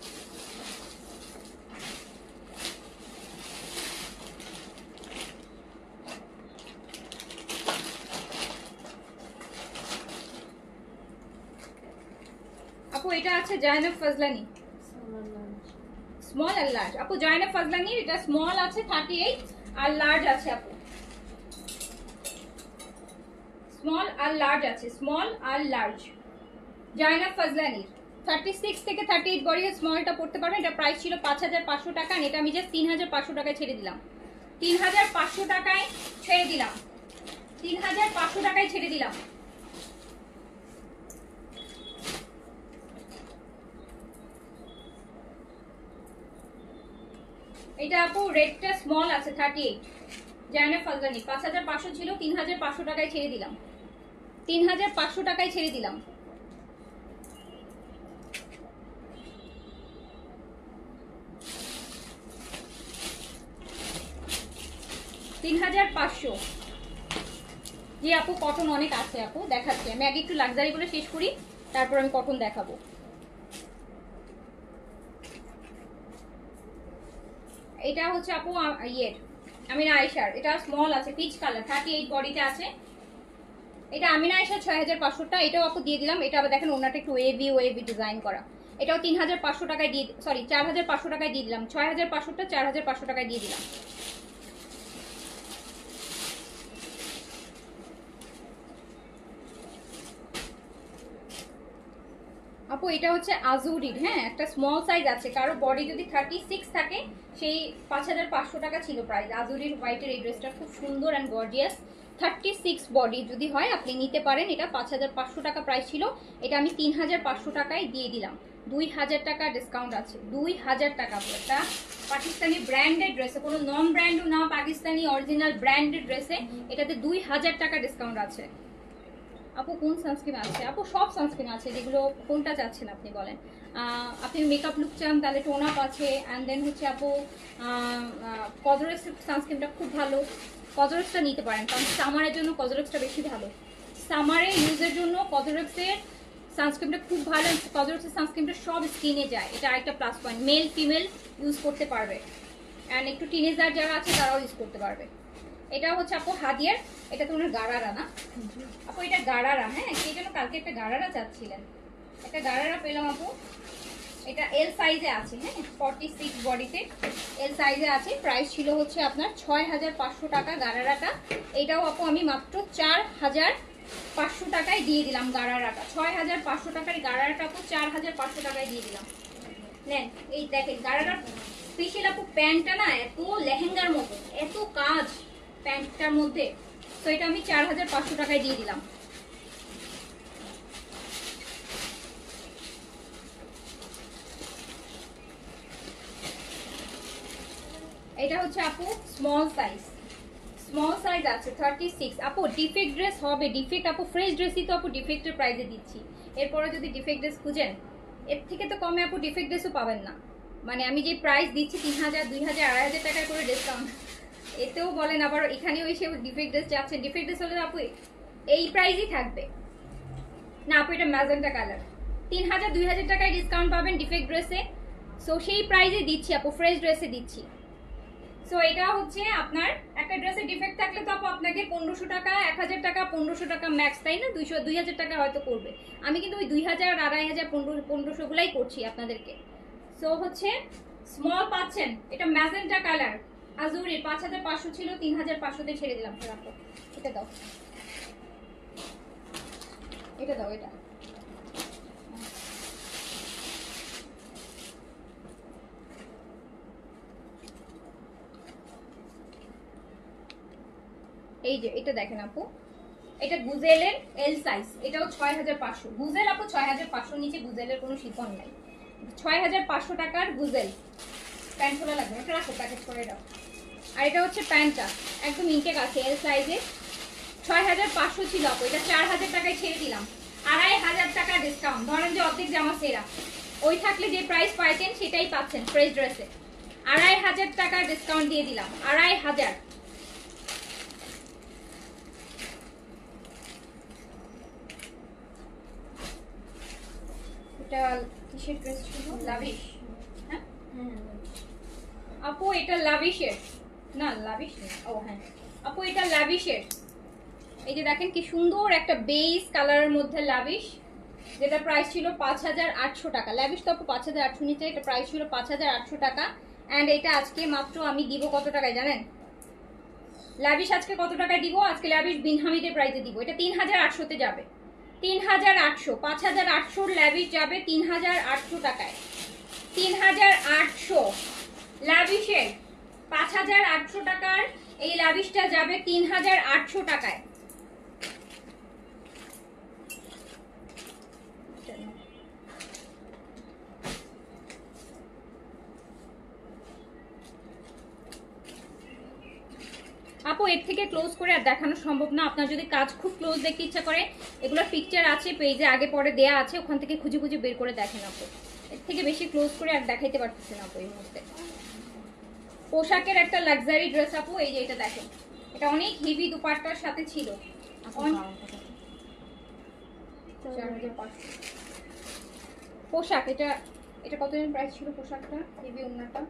আপু এটা আছে জায়নাব ফজলানি, স্মল আর লার্জ। আপু জায়নাব ফজলানি এটা স্মল আছে থার্টি এইট আর লার্জ আছে আপু, স্মল আর লার্জ আছে, স্মল আর large. Zainab Fazlani thirty six থেকে থার্টি এইট বডি স্মলটা পড়তে পারবেন। এটা প্রাইস ছিল পাঁচ হাজার পাঁচশো টাকা, আর এটা আমি জাস্ট তিন হাজার পাঁচশো টাকায় ছেড়ে দিলাম, তিন হাজার পাঁচশো টাকায় ছেড়ে দিলাম, তিন হাজার পাঁচশো টাকায় ছেড়ে দিলাম। এটা আপু রেডটা স্মল আছে থার্টি এইট, জায়নাব ফজলানি পাঁচ হাজার পাঁচশো ছিল, তিন হাজার পাঁচশো টাকায় ছেড়ে দিলাম, তিন হাজার পাঁচশো টাকায় ছেড়ে দিলাম। তিন হাজার পাঁচশো। জি আপু কটন অনেক আছে আপু, দেখাচ্ছি আমি আগে একটু লাক্সারি বলে শেষ করি, তারপর আমি কটন দেখাবো। এটা হচ্ছে আপু ইয়ের আমিনা আয়েশার, এটা স্মল আছে পিচ কালার, থার্টি এইট বডিতে আছে। এটা আমিনা আয়েশার ছয় হাজার পাঁচশোটা, এটাও আপু দিয়ে দিলাম। এটা আবার দেখেন ওনাটা একটু ওয়েভি ওয়েভি ডিজাইন করা, এটাও তিন হাজার পাঁচশো টাকায় দিয়ে, সরি চার হাজার পাঁচশো টাকায় দিয়ে দিলাম, ছয় হাজার পাঁচশোটা চার হাজার পাঁচশো টাকায় দিয়ে দিলাম। আপু এটা হচ্ছে আজুরির, হ্যাঁ একটা স্মল সাইজ আছে, কারো বডি যদি থার্টি সিক্স থাকে সেই পাঁচ হাজার পাঁচশো টাকা ছিল প্রাইস। আজুরির হোয়াইটের এই ড্রেসটা খুব সুন্দর and gorgeous, thirty six body যদি হয় আপনি নিতে পারেন। এটা পাঁচ হাজার পাঁচশো টাকা প্রাইস ছিল, এটা আমি তিন হাজার পাঁচশো টাকায় দিয়ে দিলাম, দুই হাজার টাকা ডিসকাউন্ট আছে, দুই হাজার টাকা। এটা পাকিস্তানি ব্র্যান্ডেড ড্রেসে, কোনো নন ব্র্যান্ডও না, পাকিস্তানি অরিজিনাল ব্র্যান্ডেড ড্রেসে এটাতে দুই হাজার টাকা ডিসকাউন্ট আছে। আপু কোন সানস্ক্রিন আছে? আপু সব সানস্ক্রিন আছে, যেগুলো কোনটা চাচ্ছেন আপনি বলেন। আপনি মেকআপ লুক চান তাহলে টোন আপ আছে, অ্যান্ড দেন হচ্ছে আপু কজরেক্সের সানস্ক্রিনটা খুব ভালো, কজরেক্সটা নিতে পারেন, কারণ সামারের জন্য কজরেক্সটা বেশি ভালো, সামারে ইউজের জন্য কজরেক্সের সানস্ক্রিনটা খুব ভালো। কজরেক্সের সানস্ক্রিনটা সব স্কিনে যায়, এটা আরেকটা plus point, male female use করতে পারবে, অ্যান্ড একটু টিনেজার যারা আছে তারাও ইউজ করতে পারবে। এটা হচ্ছে আপু হাদিয়ার, এটা তো ওনার গাড়ারা না আপু, এটা গাড়ারা। হ্যাঁ সেই জন্য কালকে একটা গাড়ারা চাচ্ছিলেন, একটা গারারা পেলাম আপু, এটা এল সাইজে আছে, হ্যাঁ ফর্টি সিক্স বডিতে এল সাইজে আছে। প্রাইস ছিল হচ্ছে আপনার ছয় হাজার পাঁচশো টাকা গারারাটা। এটাও আপু আমি মাত্র চার হাজার পাঁচশো টাকায় দিয়ে দিলাম গারারাটা। ছয় হাজার পাঁচশো টাকার গারারাটা আপু চার হাজার পাঁচশো টাকায় দিয়ে দিলাম। নেন এই দেখেন গারারা স্পেশাল আপু, প্যান্টটা না এত লেহেঙ্গার মতো, এত কাজ প্যান্টটার মধ্যে, তো এটা আমি চার হাজার পাঁচশো টাকায় দিয়ে দিলাম। এটা হচ্ছে আপু স্মল সাইজ, স্মল সাইজ আছে থার্টি সিক্স। আপু ডিফেক্ট ড্রেস হবে, ডিফেক্ট আপু ফ্রেশ ড্রেসই তো আপু ডিফেক্টের প্রাইসে দিচ্ছি। এরপরে যদি ডিফেক্ট ড্রেস খুঁজেন এর থেকে তো কমে আপু ডিফেক্ট ড্রেসও পাবেন না। মানে আমি যে প্রাইস দিচ্ছি তিন হাজার দুই হাজার আড়াই হাজার টাকা করে ডিসকাউন্ট, এতেও বলেন আবার এখানেও এসে ডিফেক্ট ড্রেস চাচ্ছেন। ডিফেক্ট ড্রেস হলে আপু এই প্রাইসই থাকবে না আপু। এটা ম্যাজেন্টা কালার, তিন হাজার দুই হাজার টাকায় ডিসকাউন্ট পাবেন ডিফেক্ট ড্রেসে। সো সেই প্রাইসে দিচ্ছি আপু, ফ্রেশ ড্রেসে দিচ্ছি। সো এটা হচ্ছে আপনার একটা ড্রেসে ডিফেক্ট থাকলে তো আপু আপনাকে পনেরোশো টাকা এক হাজার টাকা পনেরোশো টাকা ম্যাক্স, তাই না? দুইশো দুই হাজার টাকা হয়তো করবে। আমি কিন্তু ওই দুই হাজার আড়াই হাজার পনেরো পনেরোশো গুলাই করছি আপনাদেরকে। সো হচ্ছে স্মল পাচ্ছেন, এটা ম্যাজেন্টা কালার আজুরি, পাঁচ হাজার পাঁচশো ছিল তিন হাজার পাঁচশোতে ছেড়ে দিলাম। এটা দাও, এটা দাও, এটা এই যে এটা দেখেন আপু, এটা গুজেলের এল সাইজ, এটাও ছয় হাজার পাঁচশো। গুজেল আপু ছয় হাজার পাঁচশো নিচে গুজেলের কোনো শিফন নাই। ছয় হাজার পাঁচশো টাকার গুজেল প্যান্ট খোলা লাগবে, এটা রাখো প্যাকেট করে দাও। আর এটা হচ্ছে প্যান্টটা একদম ইনটেক আছে এল সাইজে, ছয় হাজার পাঁচশো ছিল আপু, এটা চার হাজার টাকায় ছেড়ে দিলাম। আড়াই হাজার টাকা ডিসকাউন্ট, ধরেন যে অর্ধেক জামা সেরা, ওই থাকলে যে প্রাইস পাইতেন সেটাই পাচ্ছেন ফ্রেশ ড্রেসে। আড়াই হাজার টাকা ডিসকাউন্ট দিয়ে দিলাম, আড়াই হাজার। এটা কিসের ড্রেস ছিল? লাভিশ, হ্যাঁ আপু এটা লাভিশের না, লাভিশ না, ও হ্যাঁ আপু এটা লাভিশের। এই যে দেখেন কি সুন্দর একটা বেজ কালারের মধ্যে লাভিশ, যেটা প্রাইস ছিল পাঁচ হাজার আটশো টাকা। লাভিশ তো আপু পাঁচ হাজার আটশো নিচে, এটা প্রাইস ছিল পাঁচ হাজার আটশো টাকা। অ্যান্ড এটা আজকে মাত্র আমি দিব কত টাকায় জানেন? লাভিশ আজকে কত টাকায় দিব? আজকে লাভিশ বিন হামিদের প্রাইসে দিব। এটা তিন হাজার আটশোতে যাবে, তিন হাজার আটশো, পাঁচ হাজার আটশোর ল্যাভিশ যাবে তিন হাজার আটশো টাকায়। তিন হাজার আটশো ল্যাভিশের, পাঁচ হাজার আটশো টাকার এই ল্যাভিশটা যাবে তিন হাজার আটশো টাকায়। আপু এর থেকে ক্লোজ করে আর দেখানো সম্ভব না। আপনার যদি কাজ খুব ক্লোজ দেখতে ইচ্ছা করে, এগুলোর পিকচার আছে পেজে, আগে পরে দেয়া আছে, ওখান থেকে খুঁজে খুঁজে বের করে দেখেন আপু। এর থেকে বেশি ক্লোজ করে আর দেখাইতে পারতেছি না আপু এই মুহূর্তে। পোশাকের একটা লাক্সারি ড্রেস আপু, এই যে এটা দেখেন, এটা অনেক হেভি দুপাট্টার সাথে ছিল। পোশাক এটা, এটা কত প্রাইস ছিল পোশাকটা? হেভি ওন্নাটা,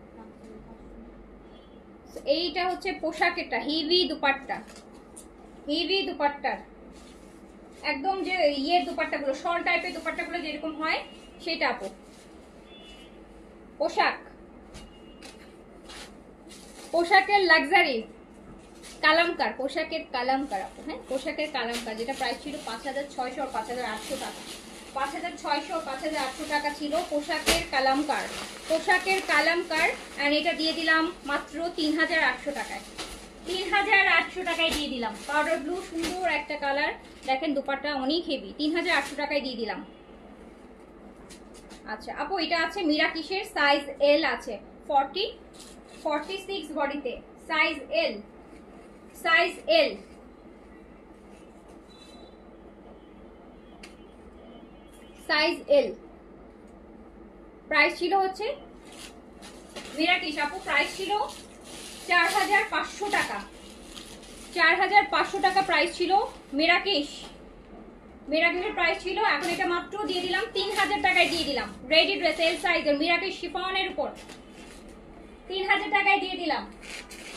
এইটা হচ্ছে পোশাকেরটা, হেভি দুপাট্টা, হেভি দুপাট্টার একদম যে ইয়ের দুপাট্টাগুলো, শল টাইপের দুপাট্টাগুলো যেরকম হয় সেটা আপু। পোশাক, পোশাকের লাক্সারি কালামকার, পোশাকের কালামকার আপু, হ্যাঁ পোশাকের কালামকার, যেটা প্রাইস ছিল পাঁচ হাজার ছয়শো আর পাঁচ হাজার আটশো টাকা। পাঁচ হাজার ছয়শো পাঁচ হাজার আটশো টাকা ছিল পোশাকের কালামকার, পোশাকের কালামকার। আর এটা দিয়ে দিলাম মাত্র তিন হাজার আটশো টাকায়, তিন হাজার আটশো টাকায় দিয়ে দিলাম। পাউডার ব্লু সুন্দর একটা কালার, দেখেন দুপাট্টা অনেক হেভি, তিন হাজার আটশো টাকায় দিয়ে দিলাম। আচ্ছা আপু এটা আছে মিরাকিসের, সাইজ এল আছে, ফর্টি ফর্টি সিক্স বডিতে, size L, size L, size L. Price ছিল হচ্ছে মিরাকিস আপু, প্রাইস ছিল চার হাজার পাঁচশো টাকা, চার হাজার পাঁচশো টাকা প্রাইস ছিল মিরাকিস, মিরাকিসের প্রাইস ছিল। এখন এটা মাত্র দিয়ে দিলাম তিন হাজার টাকায় দিয়ে দিলাম। রেডি ড্রেস এল সাইজের মিরাকিস শিফনের উপর তিন হাজার টাকায় দিয়ে দিলাম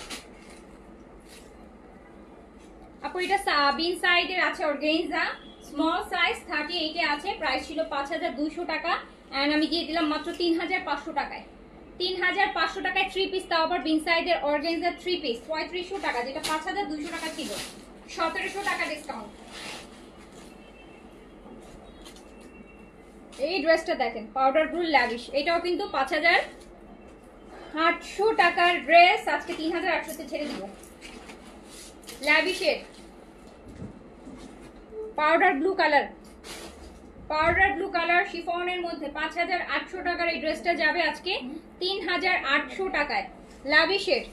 আপু। এটা বিন সাইডের আছে অর্গানজা, স্মল সাইজ থার্টি এইটে আছে, প্রাইস ছিল পাঁচ হাজার দুইশো টাকা অ্যান্ড আমি দিয়ে দিলাম মাত্র তিন হাজার পাঁচশো টাকায়। তিন হাজার পাঁচশো টাকায় থ্রি পিস, তাও আবার বিন সাইডের অর্গানজার থ্রি পিস, পঁয়ত্রিশশো টাকা, যেটা পাঁচ হাজার দুইশো টাকা ছিল, সতেরোশো টাকা ডিসকাউন্ট। এই ড্রেসটা দেখেন পাউডার ব্লু ল্যাভিশ, এটাও কিন্তু পাঁচ হাজার আটশো টাকার ড্রেস, আজকে তিন হাজার আটশোতে ছেড়ে দিব। ল্যাভিশের powder blue colour, powder blue colour শিফনের মধ্যে পাঁচ হাজার আটশো টাকার এই ড্রেসটা যাবে আজকে তিন হাজার আটশো টাকায়। ল্যাভিশের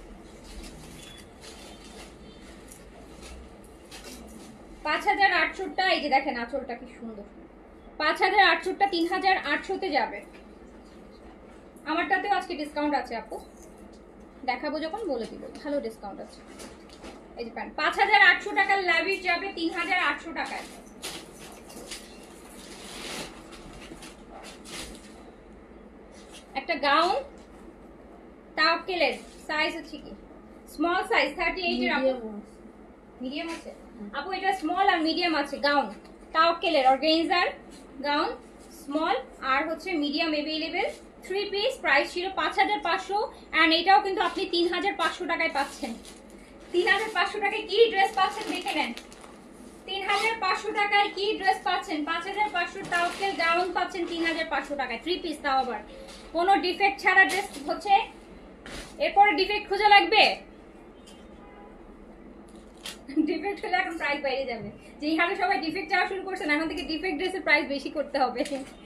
পাঁচ হাজার আটশোটা, এই যে দেখেন আঁচলটা কি সুন্দর, পাঁচ হাজার আটশোটা তিন হাজার আটশোতে যাবে। আমারটাতেও আজকে ডিসকাউন্ট আছে আপু, দেখাবো যখন বলে দিব, ভালো ডিসকাউন্ট আছে। এই যে প্যান্ট পাঁচ হাজার আটশো টাকার ল্যাভিশ যাবে তিন হাজার আটশো টাকায়। একটা গাউন তাওকেলের সাইজ হচ্ছে কি স্মল সাইজ থার্টি এইট এর আপু, মিডিয়াম আছে আপু, এটা স্মল আর মিডিয়াম আছে। গাউন তাওকেলের অর্গানজার গাউন স্মল আর হচ্ছে medium available, three piece, price ছিল পাঁচ হাজার পাঁচশো অ্যান্ড এটাও কিন্তু আপনি তিন হাজার পাঁচশো টাকায় পাচ্ছেন। তিন হাজার পাঁচশো টাকায় কি ড্রেস পাচ্ছেন দেখে নেন, তিন হাজার পাঁচশো টাকায় কি ড্রেস পাচ্ছেন, পাঁচ হাজার পাঁচশো তাওকেল গাউন পাচ্ছেন তিন হাজার পাঁচশো টাকায়, থ্রি পিস, তাও আবার কোনো ডিফেক্ট ছাড়া ড্রেস হচ্ছে। এরপরে ডিফেক্ট খোঁজা লাগবে, ডিফেক্ট হলে এখন প্রাইস বাইরে যাবে, যেই হারে সবাই ডিফেক্ট চাওয়া শুরু করছেন এখন থেকে ডিফেক্ট ড্রেসের প্রাইস বেশি করতে হবে।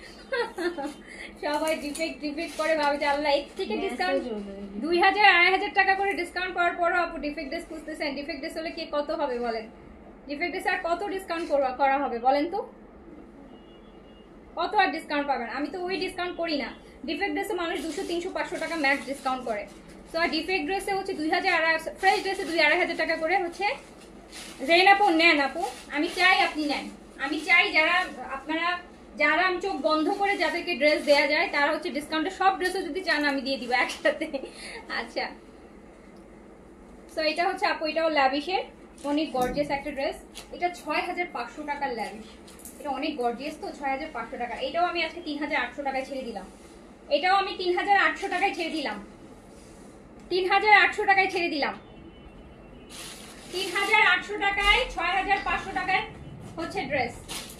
সবাই ডিফেক্ট ডিফেক্ট করে ভাবে যে আল্লাহ এর থেকে ডিসকাউন্ট দুই হাজার আড়াই হাজার টাকা করে ডিসকাউন্ট পাওয়ার পরও আপু ডিফেক্ট ড্রেস খুঁজতেছেন, ডিফেক্ট ড্রেস হলে কি কত হবে বলেন, ডিফেক্ট ড্রেস আর কত ডিসকাউন্ট করা হবে বলেন তো, কত আর ডিসকাউন্ট পাবেন। আমি তো ওই ডিসকাউন্ট করি না, ডিফেক্ট ড্রেসে মানুষ দুশো তিনশো পাঁচশো টাকা ম্যাক্স ডিসকাউন্ট করে, তো আর ডিফেক্ট ড্রেসে হচ্ছে দুই হাজার আড়াই, ফ্রেশ ড্রেসে দুই আড়াই হাজার টাকা করে হচ্ছে। জেন আপু নেন আপু, আমি চাই আপনি নেন, আমি চাই যারা আপনারা যারা আমি চোখ বন্ধ করে যাদেরকে ড্রেস দেওয়া যায় তারা হচ্ছে ডিসকাউন্টে সব ড্রেসও যদি চান আমি দিয়ে দিব একসাথে। আচ্ছা সো এটা হচ্ছে আপু, এটাও ল্যাভিশের, অনেক গর্জিয়াস একটা ড্রেস, এটা ছয় হাজার পাঁচশো টাকার ল্যাভিশ, এটা অনেক গর্জিয়াস তো, ছয় হাজার পাঁচশো টাকা। এটাও আমি আজকে তিন হাজার আটশো টাকায় ছেড়ে দিলাম, এটাও আমি তিন হাজার আটশো টাকায় ছেড়ে দিলাম, তিন হাজার আটশো টাকায় ছেড়ে দিলাম, তিন হাজার আটশো টাকায় ছয় হাজার পাঁচশো টাকায় হচ্ছে ড্রেস।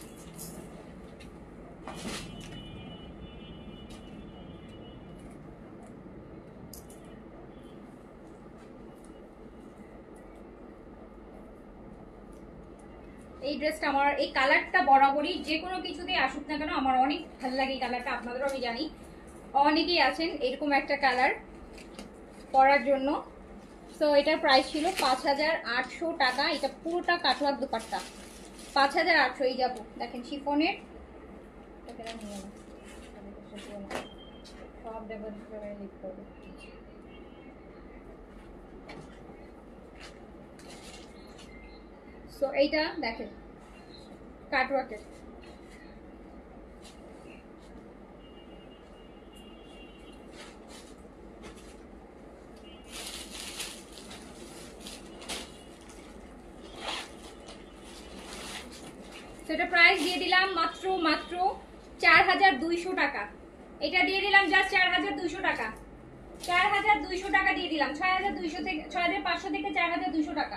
এই ড্রেসটা আমার, এই কালারটা বরাবরই যে কোনো কিছুতেই আসুক না কেন আমার অনেক ভালো লাগে এই কালারটা, আপনাদেরও আমি জানি অনেকেই আছেন এরকম একটা কালার পরার জন্য। সো এটার প্রাইস ছিল পাঁচ হাজার আটশো টাকা, এটা পুরোটা কাটওয়ার্ক দুপাট্টা, পাঁচ হাজার আটশো। এই যাবো দেখেন শিফনের সব সো এইটা দেখেন কাটওয়ার্কের, সেটা প্রাইস দিয়ে দিলাম মাত্র মাত্র চার হাজার দুইশো টাকা, এটা দিয়ে দিলাম জাস্ট চার হাজার দুইশো টাকা, চার হাজার দুইশো টাকা দিয়ে দিলাম, ছয় হাজার দুইশো থেকে ছয় হাজার পাঁচশো থেকে চার হাজার দুইশো টাকা।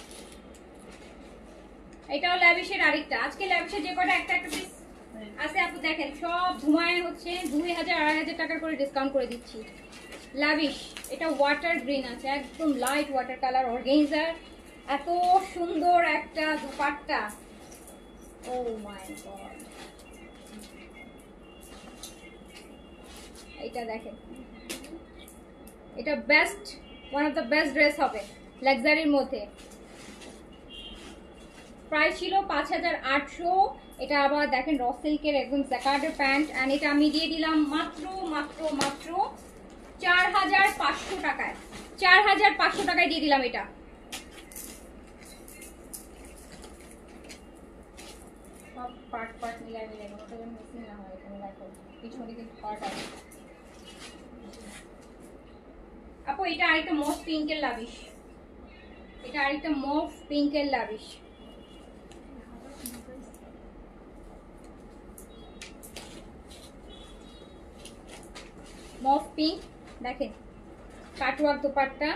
এটাও ল্যাভিশের আরেকটা, আজকে ল্যাভিশের যে কটা একটা একটা পিস আছে আপু দেখেন সব ধুমায় হচ্ছে দুই হাজার আড়াই হাজার টাকার করে ডিসকাউন্ট করে দিচ্ছি। ল্যাভিশ, এটা ওয়াটার গ্রিন আছে, একদম লাইট ওয়াটার কালার অর্গানজার, এত সুন্দর একটা দুপাট্টা, ও মাই গড। এটা দেখেন, এটা best, one of the best dress হবে লাক্সারির মধ্যে, প্রাইস ছিল পাঁচ হাজার আটশো। এটা আবার দেখেন র সিল্কের একদম জ্যাকার্ডের প্যান্ট, অ্যান্ড এটা আমি দিয়ে দিলাম মাত্র মাত্র মাত্র চার হাজার পাঁচশো টাকায়, চার হাজার পাঁচশো টাকায় দিয়ে দিলাম এটা। সব পার্ট পার্ট মিলাই মিলাই কোনোটা যেন মিস না হয়, এখানে দেখো পিছনে কিন্তু পার্ট আছে আপু। এটা আরেকটা মফ পিঙ্কের লাভিশ, এটা আরেকটা মফ পিঙ্কের লাভিশ, মফ পিঙ্ক, দেখেন কাটওয়ার্ক দোপাট্টা।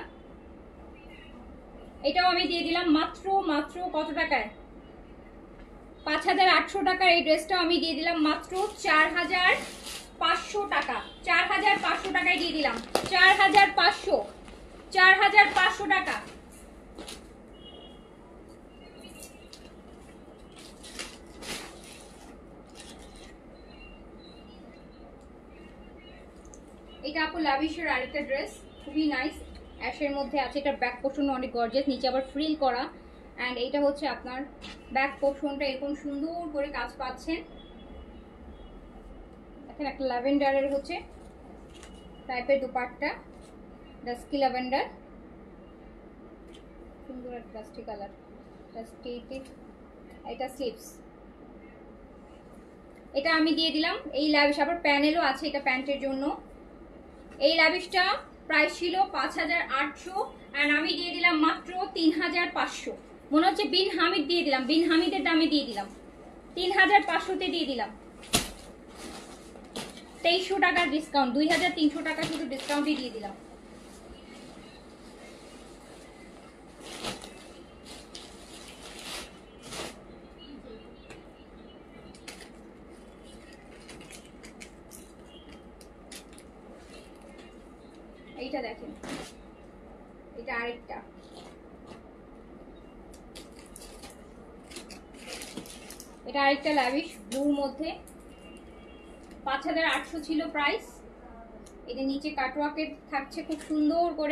এটাও আমি দিয়ে দিলাম মাত্র মাত্র কত টাকায়? পাঁচ হাজার আটশো টাকার এই ড্রেসটাও আমি দিয়ে দিলাম মাত্র চার হাজার পাঁচশো টাকা। চার হাজার পাঁচশো টাকায় দিয়ে দিলাম, চার হাজার পাঁচশো, চার হাজার পাঁচশো টাকা। এটা আপু লাভিশের আরেকটা ড্রেস, খুবই নাইস, অ্যাশের মধ্যে আছে। এটার ব্যাক পোর্শন অনেক গর্জিয়াস, নিচে আবার ফ্রিল করা। অ্যান্ড এইটা হচ্ছে আপনার ব্যাক পোর্শনটা এরকম সুন্দর করে কাজ পাচ্ছেন। দেখেন একটা ল্যাভেন্ডারের হচ্ছে টাইপের দোপাট্টা, ডাস্কি ল্যাভেন্ডার, সুন্দর একটা ডাস্টি কালার, ডাস্টি। এটা স্লিভস, এটা আমি দিয়ে দিলাম এই লাভিশ। আবার প্যানেলও আছে এটা প্যান্টের জন্য। এই লাভিশটা প্রাইস ছিল পাঁচ হাজার আটশো অ্যান্ড আমি দিয়ে দিলাম মাত্র তিন হাজার পাঁচশো। মনে হচ্ছে বিন হামিদ দিয়ে দিলাম, বিন হামিদের দামে দিয়ে দিলাম, তিন হাজার পাঁচশোতে দিয়ে দিলাম। তেইশশো টাকার ডিসকাউন্ট, দুই হাজার তিনশো টাকা শুধু ডিসকাউন্টই দিয়ে দিলাম। এইটা দেখেন, এটা আরেকটা, এটা আরেকটা লাভিশ ব্লুর মধ্যে। পাঁচ হাজার আটশো ছিল প্রাইস। এটা নিচে কাটওয়ার্কের থাকছে খুব সুন্দর করে।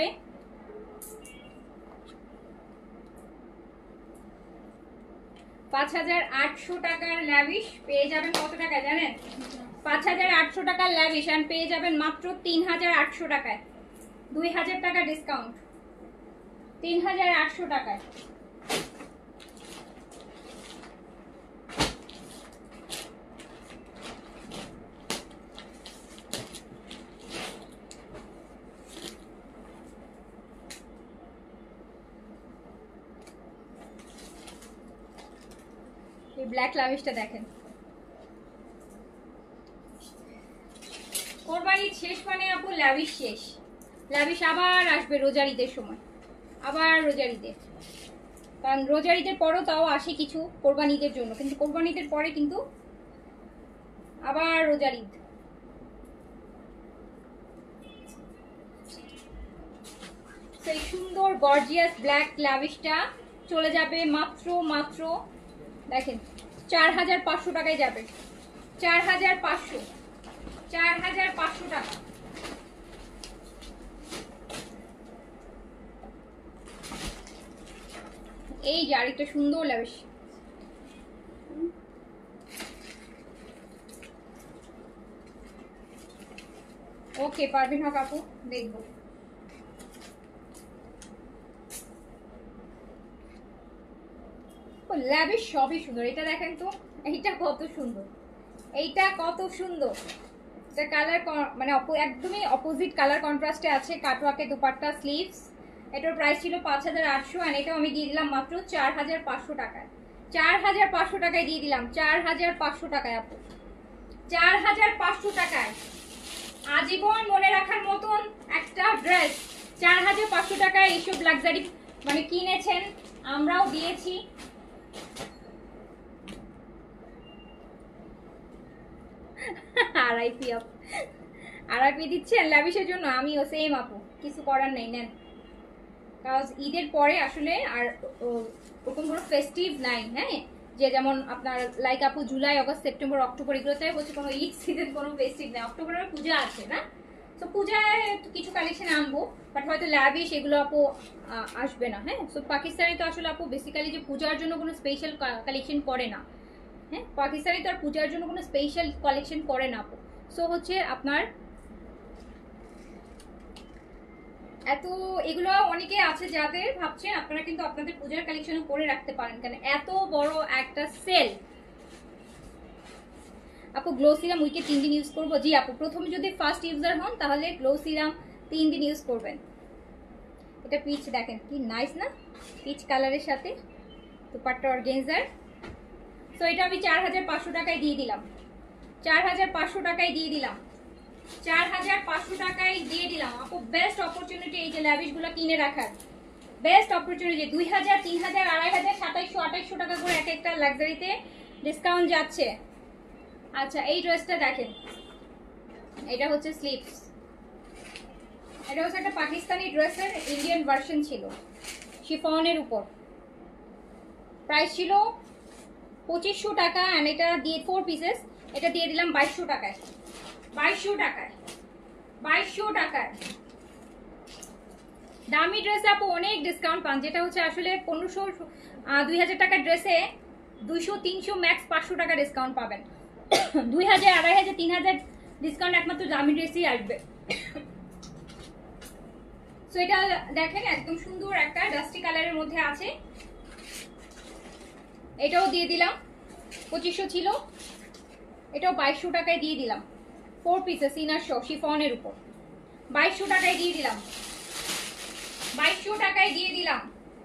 পাঁচ হাজার আটশো টাকার লাভিশ পেয়ে যাবেন কত টাকায় জানেন? পাঁচ হাজার আটশো টাকার লাভিশ অ্যান্ড পেয়ে যাবেন মাত্র তিন হাজার আটশো টাকায়, দুই হাজার টাকা ডিসকাউন্ট, তিন হাজার আটশো টাকায়। এই ব্ল্যাক লাভিশটা দেখেন, কোরবানির শেষ মানে আপু লাভিশ শেষ। লাভিশ আবার আসবে রোজার ঈদের সময়, আবার রোজার ঈদে, কারণ রোজার ঈদের পরও তাও আসে কিছু কোরবানি ঈদের জন্য, কিন্তু কোরবানি ঈদের পরে কিন্তু আবার রোজার ঈদ। সেই সুন্দর গর্জিয়াস ব্ল্যাক লাভিশটা চলে যাবে মাত্র মাত্র দেখেন চার হাজার পাঁচশো টাকায় যাবে, চার হাজার পাঁচশো, চার হাজার পাঁচশো টাকা। এই যে আরেকটা সুন্দর লাভিশ, ওকে পারবেন হক আপু, দেখবো। লাভিশ সবই সুন্দর। এটা দেখেন তো, এইটা কত সুন্দর, এইটা কত সুন্দর। এটা কালার মানে একদমই অপোজিট কালার কন্ট্রাস্টে আছে। কাটওয়ার্কে দুপাট্টা, স্লিভস। এটার প্রাইস ছিল পাঁচ হাজার আটশো আর এটাও আমি দিয়ে দিলাম মাত্র চার হাজার পাঁচশো টাকায়, চার হাজার পাঁচশো টাকায় দিয়ে দিলাম, চার হাজার পাঁচশো টাকায় আপু, চার হাজার পাঁচশো টাকায়। আজীবন মনে রাখার মতন একটা ড্রেস, চার হাজার পাঁচশো টাকায় এইসব লাক্সারি মানে কিনেছেন, আমরাও দিয়েছি। আড়াইপি আপু, আড়াইপি দিচ্ছেন লাভিশের জন্য? আমিও সেম আপু, কিছু করার নেই, নেন। কারণ ঈদের পরে আসলে আর ওরকম কোনো ফেস্টিভ নাই, হ্যাঁ, যে যেমন আপনার লাইক আপু জুলাই, অগস্ট, সেপ্টেম্বর, অক্টোবর এগুলোতে হচ্ছে কোনো ঈদ সিজন, কোনো ফেস্টিভ নেই। অক্টোবরের পূজা আছে না, তো পূজায় কিছু কালেকশন আনবো, বাট হয়তো লাভিশ এগুলো আপু আসবে না। হ্যাঁ, সো পাকিস্তানি তো আসলে আপু বেসিক্যালি যে পূজার জন্য কোনো স্পেশাল কালেকশন করে না। হ্যাঁ, পাকিস্তানি তো আর পূজার জন্য কোনো স্পেশাল কালেকশন করে না আপু। সো হচ্ছে আপনার এত এগুলো অনেকে আছে যাদের ভাবছেন, আপনারা কিন্তু আপনাদের পূজার কালেকশন করে রাখতে পারেন, কারণ এত বড় একটা সেল। আপু গ্লো সিরাম উইকে তিন দিন ইউজ করবো? জি আপু, প্রথমে যদি ফার্স্ট ইউজার হন তাহলে গ্লো সিরাম তিন দিন ইউজ করবেন। এটা পিচ দেখেন কি নাইস না, পিচ কালারের সাথে দুপাট্টা অর্গানজার। সো এটা আমি চার হাজার পাঁচশো টাকায় দিয়ে দিলাম, চার হাজার পাঁচশো টাকায় দিয়ে দিলাম। চার হাজার পাঁচশো টাকায় দিয়ে দিলাম আপু। বেস্ট অপরচুনিটি এই যে ল্যাভিশ গুলো কিনে রাখার, বেস্ট অপরচুনিটি। দুই হাজার, তিন হাজার, আড়াই হাজার, সাতাইশশো, আঠাইশশো টাকা করে এক একটা লাক্সারিতে ডিসকাউন্ট যাচ্ছে। আচ্ছা এই ড্রেসটা দেখেন, এটা হচ্ছে স্লিভস, এটা হচ্ছে একটা পাকিস্তানি ড্রেসের ইন্ডিয়ান ভার্সন ছিল, শিফনের উপর। প্রাইস ছিল পঁচিশশো টাকা, অ্যান্ড এটা দিয়ে ফোর পিসেস, এটা দিয়ে দিলাম বাইশশো টাকায়। বাইশশো টাকায়, বাইশশো টাকায়। দামি ড্রেসে আপু অনেক ডিসকাউন্ট পান, যেটা হচ্ছে আসলে পনেরোশো দুই হাজার টাকার ড্রেসে দুইশো তিনশো ম্যাক্স পাঁচশো টাকা ডিসকাউন্ট পাবেন। দুই হাজার, আড়াই হাজার, তিন হাজার ডিসকাউন্ট একমাত্র দামি ড্রেসই আসবে। সো এটা দেখেন একদম সুন্দর একটা ডাস্টি কালারের মধ্যে আছে, এটাও দিয়ে দিলাম, পঁচিশশো ছিল, এটাও বাইশশো টাকায় দিয়ে দিলাম। ফোর পিসেস ইনার শো শিফনের উপর, বাইশশো টাকায় দিয়ে দিলাম, বাইশশো টাকায় দিয়ে দিলাম।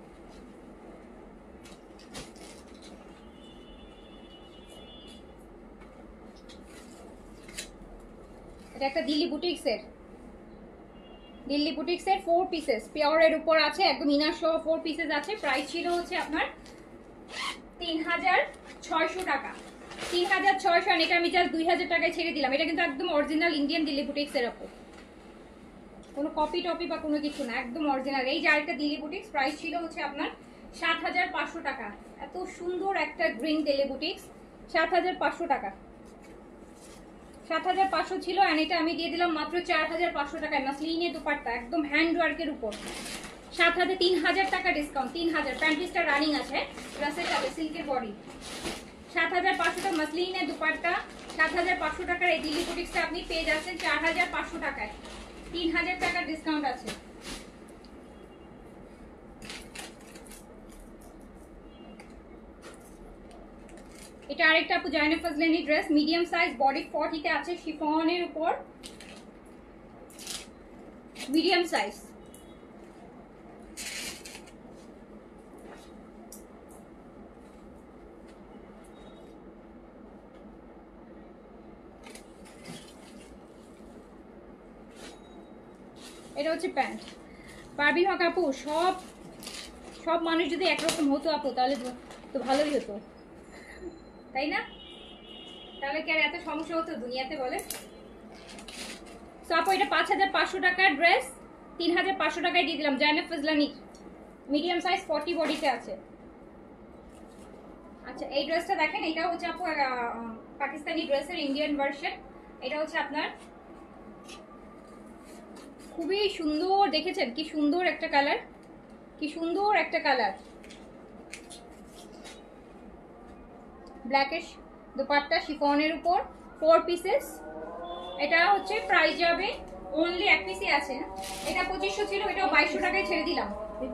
এটা একটা দিল্লি বুটিক্সের, দিল্লি বুটিক্সের ফোর পিসেস পিওরের উপর আছে, একদম ইনার শো ফোর পিসেস আছে। প্রাইস ছিল হচ্ছে আপনার তিন হাজার ছয়শো টাকা, তিন হাজার ছয়শো। এটা আমি জাস্ট দুই হাজার টাকায় ছেড়ে দিলাম। এটা কিন্তু একদম অরিজিনাল ইন্ডিয়ান দিল্লি বুটিক্সের উপর, কোনো কপি টপি বা কোনো কিছু না, একদম অরিজিনাল। এই যে আরেকটা দিল্লি বুটিক্স, প্রাইস ছিল হচ্ছে আপনার সাত হাজার পাঁচশো টাকা। এত সুন্দর একটা গ্রিন দিল্লি বুটিক্স, সাত হাজার পাঁচশো টাকা, সাত হাজার পাঁচশো ছিল, আর এটা আমি দিয়ে দিলাম মাত্র চার হাজার পাঁচশো টাকায়। মাসলিনে দুপাট্টা একদম হ্যান্ড ওয়ার্কের উপর, সাত হাজার, তিন হাজার টাকা ডিসকাউন্ট, তিন হাজার। প্যান্টিসটা রানিং আছে, ড্রেসের সাথে সিল্কের বডি, সাত হাজার পাঁচশো টাকা মাসলিনে দুপাট্টা, সাত হাজার পাঁচশো টাকার এই দিল্লি বুটিক্সটা আপনি পেয়ে যাচ্ছেন চার হাজার পাঁচশো টাকায়, তিন হাজার টাকার ডিসকাউন্ট আছে। এটা আরেকটা আপু Zaina Fazlani dress, medium size, body ফর্টিতে আছে, শিফনের উপর, মিডিয়াম সাইজ। এটা হচ্ছে প্যান্ট। পারবিন হক আপু, সব সব মানুষ যদি একরকম হতো আপু তাহলে তো ভালোই হতো, তাই না? তাহলে কি আর এত সমস্যা হতো দুনিয়াতে বলে? সো আপু এটা পাঁচ হাজার পাঁচশো টাকার ড্রেস, তিন হাজার পাঁচশো টাকায় দিয়ে দিলাম। Zaina Fazlani medium size, forty বডিতে আছে। আচ্ছা এই ড্রেসটা দেখেন, এটা হচ্ছে আপু পাকিস্তানি ড্রেসের ইন্ডিয়ান ভার্সন। এটা হচ্ছে আপনার খুবই সুন্দর, দেখেছেন কি সুন্দর একটা কালার, কি সুন্দর একটা কালার, ব্ল্যাকিশ দুপাট্টা, শিফনের উপর, ফোর পিসেস। এটা হচ্ছে প্রাইস যাবে অনলি এক পিসই আছে, এটা পঁচিশশো ছিল, এটাও বাইশশো টাকায় ছেড়ে দিলাম।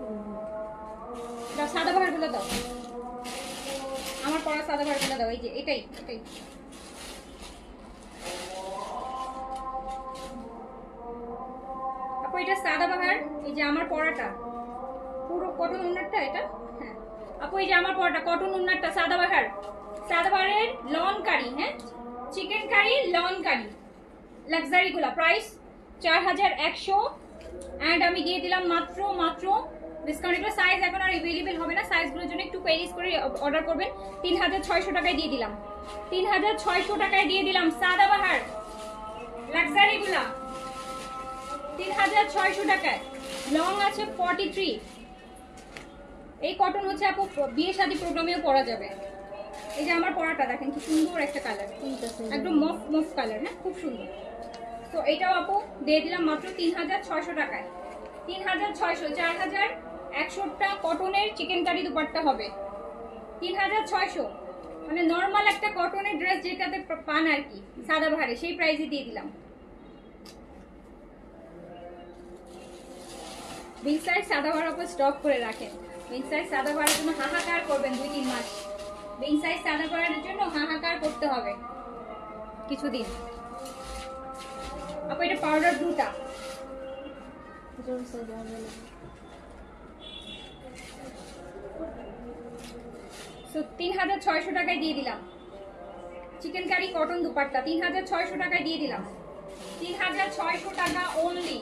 সাদা বাহার গুলো দাও, আমার পরা সাদা বাহার গুলো দাও, এই যে এটাই এটাই। আপু এটা সাদা বাহার, এই যে আমার পরাটা পুরো কটন উন্নারটা, এটা হ্যাঁ আপু এই যে আমার পরাটা কটন উন্নারটা, সাদা বাহার, সাদা বাহারের লন কারি, হ্যাঁ চিকেন কারি লন কারি লাক্সারি গুলা। প্রাইস চার হাজার একশো, অ্যান্ড আমি দিয়ে দিলাম মাত্র মাত্র ডিসকাউন্ট। এগুলো সাইজ এখন আর অ্যাভেলেবেল হবে না, সাইজগুলোর জন্য একটু কোয়েরিজ করে অর্ডার করবেন। তিন হাজার ছয়শো টাকায় দিয়ে দিলাম, তিন হাজার ছয়শো টাকায় দিয়ে দিলাম সাদা বাহার লাক্সারি গুলা, তিন হাজার ছয়শো টাকায়। লং আছে ফর্টি থ্রি। এই কটন হচ্ছে আপু বিয়ে শাদী প্রোগ্রামেও পরা যাবে। এই যে আমার পরাটা দেখেন কি সুন্দর একটা কালার, একদম মফ মফ কালার, হ্যাঁ খুব সুন্দর। তো এইটাও আপু দিয়ে দিলাম মাত্র তিন হাজার ছয়শো টাকায়, তিন হাজার ছয়শো। চার হাজার একশোটা কটনের চিকেন কারি দুপাট্টা হবে, তিন হাজার ছয়শো। মানে নর্মাল একটা কটনের ড্রেস যেটাতে পান আর কি সাদা বাহারে, সেই প্রাইসে দিয়ে দিলাম। বিগ সাইজ সাদা বাহার উপর স্টক করে রাখেন, বিগ সাইজ সাদা বাহারের জন্য হাহাকার করবেন দুই তিন মাস, বিগ সাইজ সাদা বাহারের জন্য হাহাকার করতে হবে কিছুদিন। আপু এটা পাউডার ব্লুটা, তিন হাজার ছয়শো টাকায় দিয়ে দিলাম। চিকেন কারি কটন দুপাট্টা তিন হাজার ছয়শো টাকায় দিয়ে দিলাম, তিন হাজার ছয়শো টাকা অনলি।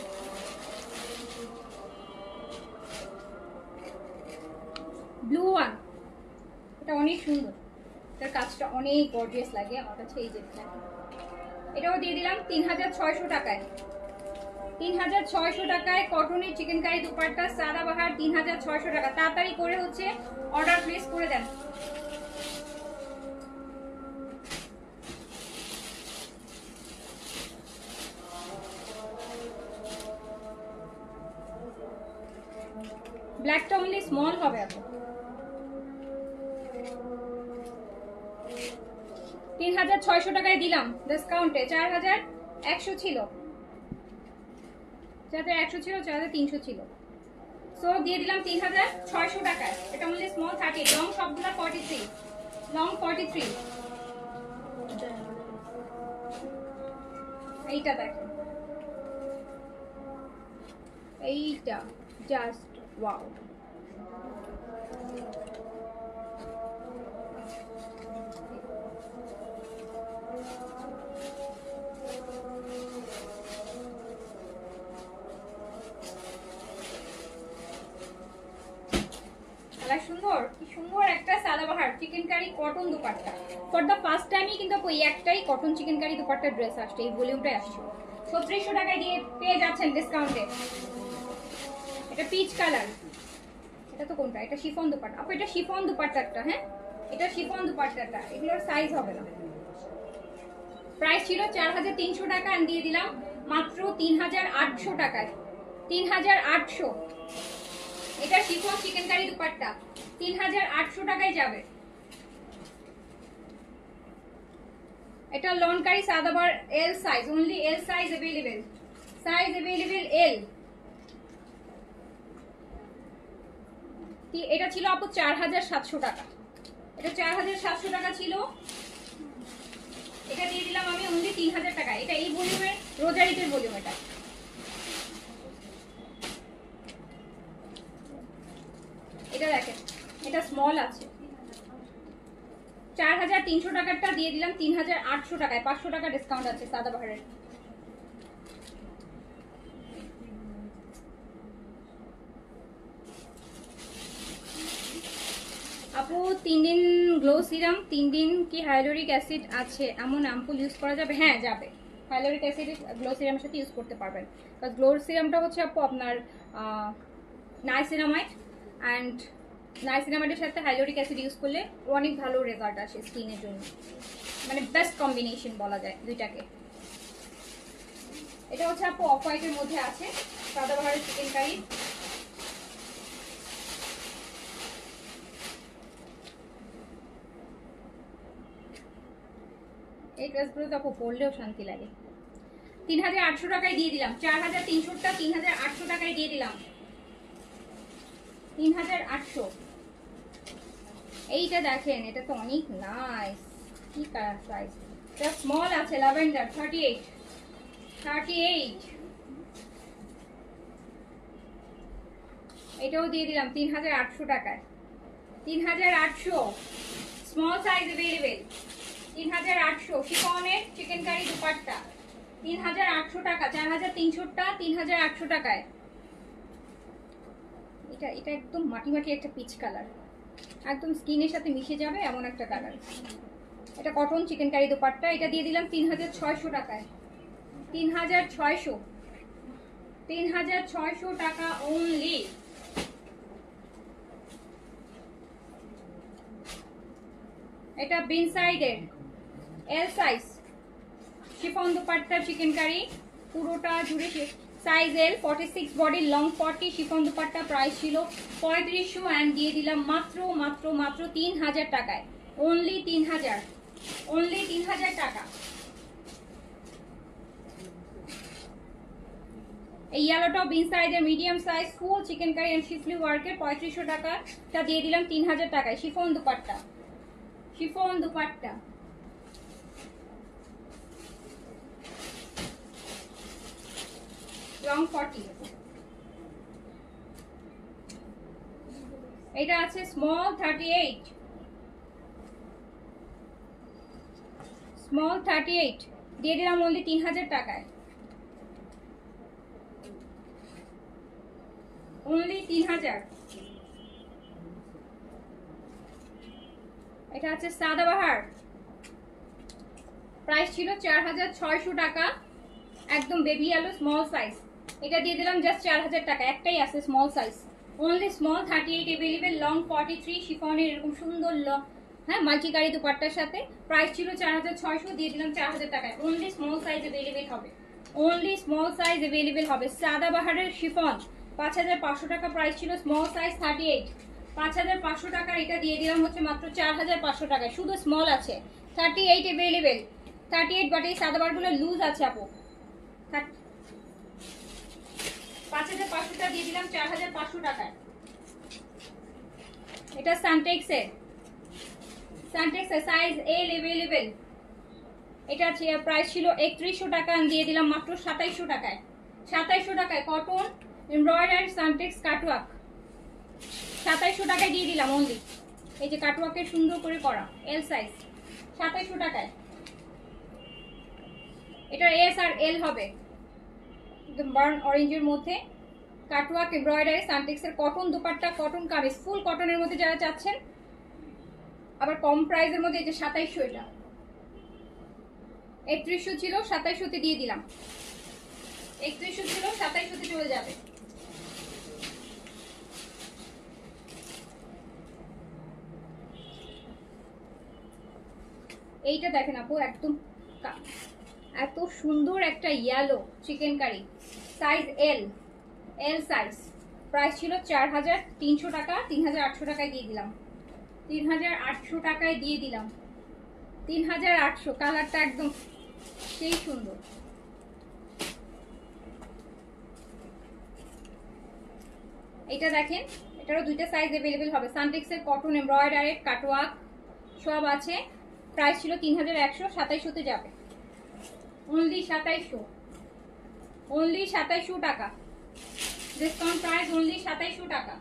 ব্লু ওয়ান, এটা অনেক সুন্দর, এটার কাজটা অনেক গর্জিয়াস লাগে আমার কাছে। এই যে এটাও দিয়ে দিলাম তিন হাজার ছয়শো টাকায়। তিন হাজার ছয়শো টাকায় কটনের চিকেন কারি দুপাট্টা সাদাবাহার, তিন হাজার ছয়শো টাকা। তাড়াতাড়ি করে হচ্ছে অর্ডার প্লেস করে দেন। ব্ল্যাকটা অনলি স্মল হবে এখন। তিন হাজার ছয়শো টাকায় দিলাম ডিসকাউন্টে। চার হাজার একশো ছিল, চার হাজার একশো ছিল, চার হাজার তিনশো ছিল, সো দিয়ে দিলাম তিন হাজার ছয়শো টাকায়। এটা অনলি স্মল থার্টি, লং সবগুলো forty three, long forty three. এইটা দেখেন, এইটা জাস্ট ওয়াও। সুন্দর, কি সুন্দর একটা Sadabahar chikankari cotton dupatta. For the first টাইমই কিন্তু ওই একটাই কটন চিকেন কারি দুপাট্টার ড্রেস আসছে, এই ভলিউমটাই আসছে। ছত্রিশশো টাকায় দিয়ে পেয়ে যাচ্ছেন ডিসকাউন্টে। এটা পিচ কালার, এটা তো কোনটা, এটা শিফন দুপাট্টা। আপু এটা শিফন দুপাট্টাটা, হ্যাঁ এটা শিফন দুপাট্টাটা, এগুলোর সাইজ হবে না। প্রাইস ছিল চার হাজার তিনশো টাকা, আমি দিয়ে দিলাম মাত্র তিন হাজার আটশো টাকায়। তিন হাজার আটশো। এটা শিফন চিকেন কারি দুপাট্টা তিন হাজার আটশো টাকায় যাবে। এটা লন কারি Sadabahar L size, only L size available, size available L. এটা ছিল আপু চার হাজার সাতশো টাকা, এটা চার হাজার সাতশো টাকা ছিল, এটা দিয়ে দিলাম আমি অনলি তিন হাজার টাকা। এটা এই ভলিউমের রোজারিতের ভলিউম। এটা এটা দেখেন, এটা স্মল আছে। চার হাজার তিনশো টাকারটা দিয়ে দিলাম তিন হাজার আটশো টাকায়, পাঁচশো টাকা ডিসকাউন্ট আছে সাদাবাহারের। আপু তিন দিন গ্লো সিরাম, তিন দিন কি হাইলোরিক অ্যাসিড আছে এমন অ্যাম্পুল ইউজ করা যাবে? হ্যাঁ যাবে, হাইলোরিক অ্যাসিড গ্লো সিরামের সাথে ইউজ করতে পারবেন। কারণ গ্লো সিরামটা হচ্ছে আপু আপনার নাইসিনামাইড, অ্যান্ড নাইসিনামাইডের সাথে হাইলোরিক অ্যাসিড ইউজ করলে অনেক ভালো রেজাল্ট আসে স্কিনের জন্য, মানে বেস্ট কম্বিনেশন বলা যায় দুইটাকে। এটা হচ্ছে আপু অফ হোয়াইটের মধ্যে আছে সাদাবাহারের চিকেন কারি। এই ড্রেসগুলো তো আপু পরলেও শান্তি লাগে। তিন হাজার আটশো টাকায় দিয়ে দিলাম, চার হাজার তিনশোটা তিন হাজার আটশো টাকায় দিয়ে দিলাম, তিন হাজার আটশো। এইটা দেখেন, এটা তো অনেক নাইস, কি কালার সাইজ, এটা স্মল আছে lavender, thirty eight, thirty eight. এটাও দিয়ে দিলাম তিন হাজার আটশো টাকায়, তিন হাজার আটশো, স্মল সাইজ अवेलेबल, তিন হাজার আটশো। শিফনের চিকেন কারি দুপাট্টা তিন হাজার আটশো টাকা, চার হাজার তিনশোটা তিন হাজার আটশো টাকায়। এটা এটা একদম মাটি মাটি একটা পিচ কালার, একদম স্কিনের সাথে মিশে যাবে এমন একটা কালার। এটা কটন চিকেন কারি দুপাট্টা, এটা দিয়ে দিলাম তিন হাজার ছয়শো টাকায়, তিন হাজার ছয়শো, তিন হাজার ছয়শো টাকা অনলি। এটা বিন সাইডের L size chiffon dupatta chikankari, পুরোটা জুড়ে size L, forty six body, long forty, chiffon dupatta. Price ছিল পঁয়ত্রিশশো, অ্যান্ড দিয়ে দিলাম মাত্র মাত্র মাত্র তিন হাজার টাকায়, অনলি তিন হাজার, অনলি তিন হাজার টাকা। এই ইয়েলোটা বিন সাইডের medium size full chikankari and শিফলি ওয়ার্কের, পঁয়ত্রিশশো টাকা, তা দিয়ে দিলাম তিন হাজার টাকায়। Chiffon dupatta, chiffon dupatta, long forty. এটা আছে small thirty eight, small thirty eight, দিয়ে দিলাম অনলি তিন হাজার টাকায়, অনলি তিন হাজার। এটা আছে সাদাবাহার, প্রাইস ছিল চার হাজার ছয়শো টাকা, একদম বেবি আলো স্মল সাইজ। এটা দিয়ে দিলাম জাস্ট চার হাজার টাকা, একটাই আছে small size, only small thirty eight available, long forty three, শিফনের এরকম সুন্দর লং, হ্যাঁ মাল্টিকারি দুপাট্টার সাথে। প্রাইস ছিল চার হাজার ছয়শো, দিয়ে দিলাম চার হাজার টাকায়, অনলি স্মল সাইজ অ্যাভেলেবেল হবে, অনলি স্মল সাইজ অ্যাভেলেবেল হবে। সাদাবাহারের শিফন পাঁচ হাজার পাঁচশো টাকা প্রাইস ছিল, স্মল সাইজ থার্টি এইট, পাঁচ হাজার পাঁচশো টাকার এটা দিয়ে দিলাম হচ্ছে মাত্র চার হাজার পাঁচশো টাকায়, শুধু স্মল আছে, thirty eight available, thirty eight, but এই সাদাবারগুলো লুজ আছে আপু। পাঁচ হাজার পাঁচশোটা দিয়ে দিলাম চার হাজার পাঁচশো টাকায়। এটা সানটেক্সের, সানটেক্সের সাইজ এল অ্যাভেলেবেল, এটা প্রাইস ছিল একত্রিশশো টাকা, দিয়ে দিলাম মাত্র সাতাইশশো টাকায়, সাতাইশশো টাকায় কটন এমব্রয়ডারি সানটেক্স কাটওয়ার্ক, সাতাইশশো টাকায় দিয়ে দিলাম অনলি। এই যে কাটওয়ার্কের সুন্দর করে করা এল সাইজ, সাতাইশশো টাকায়। এটা এস আর এল হবে, একদম বার্ন অরেঞ্জের মধ্যে কাটওয়ার্ক এমব্রয়ডারি সানটেক্সের cotton dupatta, cotton kameez, full কটনের মধ্যে যারা চাচ্ছেন, আবার কম প্রাইসের মধ্যে। এই যে সাতাইশশো, এটা একত্রিশশো ছিল, সাতাইশশোতে দিয়ে দিলাম, একত্রিশশো ছিল সাতাইশশোতে চলে যাবে। এইটা দেখেন আপু, একদম এত সুন্দর একটা yellow chikankari, size L, L size, price ছিল চার হাজার তিনশো টাকা, তিন হাজার আটশো টাকায় দিয়ে দিলাম, তিন হাজার আটশো টাকায় দিয়ে দিলাম, তিন হাজার আটশো। কালারটা একদম সেই সুন্দর। এটা দেখেন, এটারও দুইটা সাইজ অ্যাভেলেবেল হবে, সানটেক্সের কটন এমব্রয়ডারি কাটওয়ার্ক সব আছে, প্রাইস ছিল তিন হাজার একশো, সাতাইশশোতে যাবে, অনলি সাতাইশশো, অনলি সাতাইশশো টাকা, ডিসকাউন্ট প্রাইস অনলি সাতাইশশো টাকা।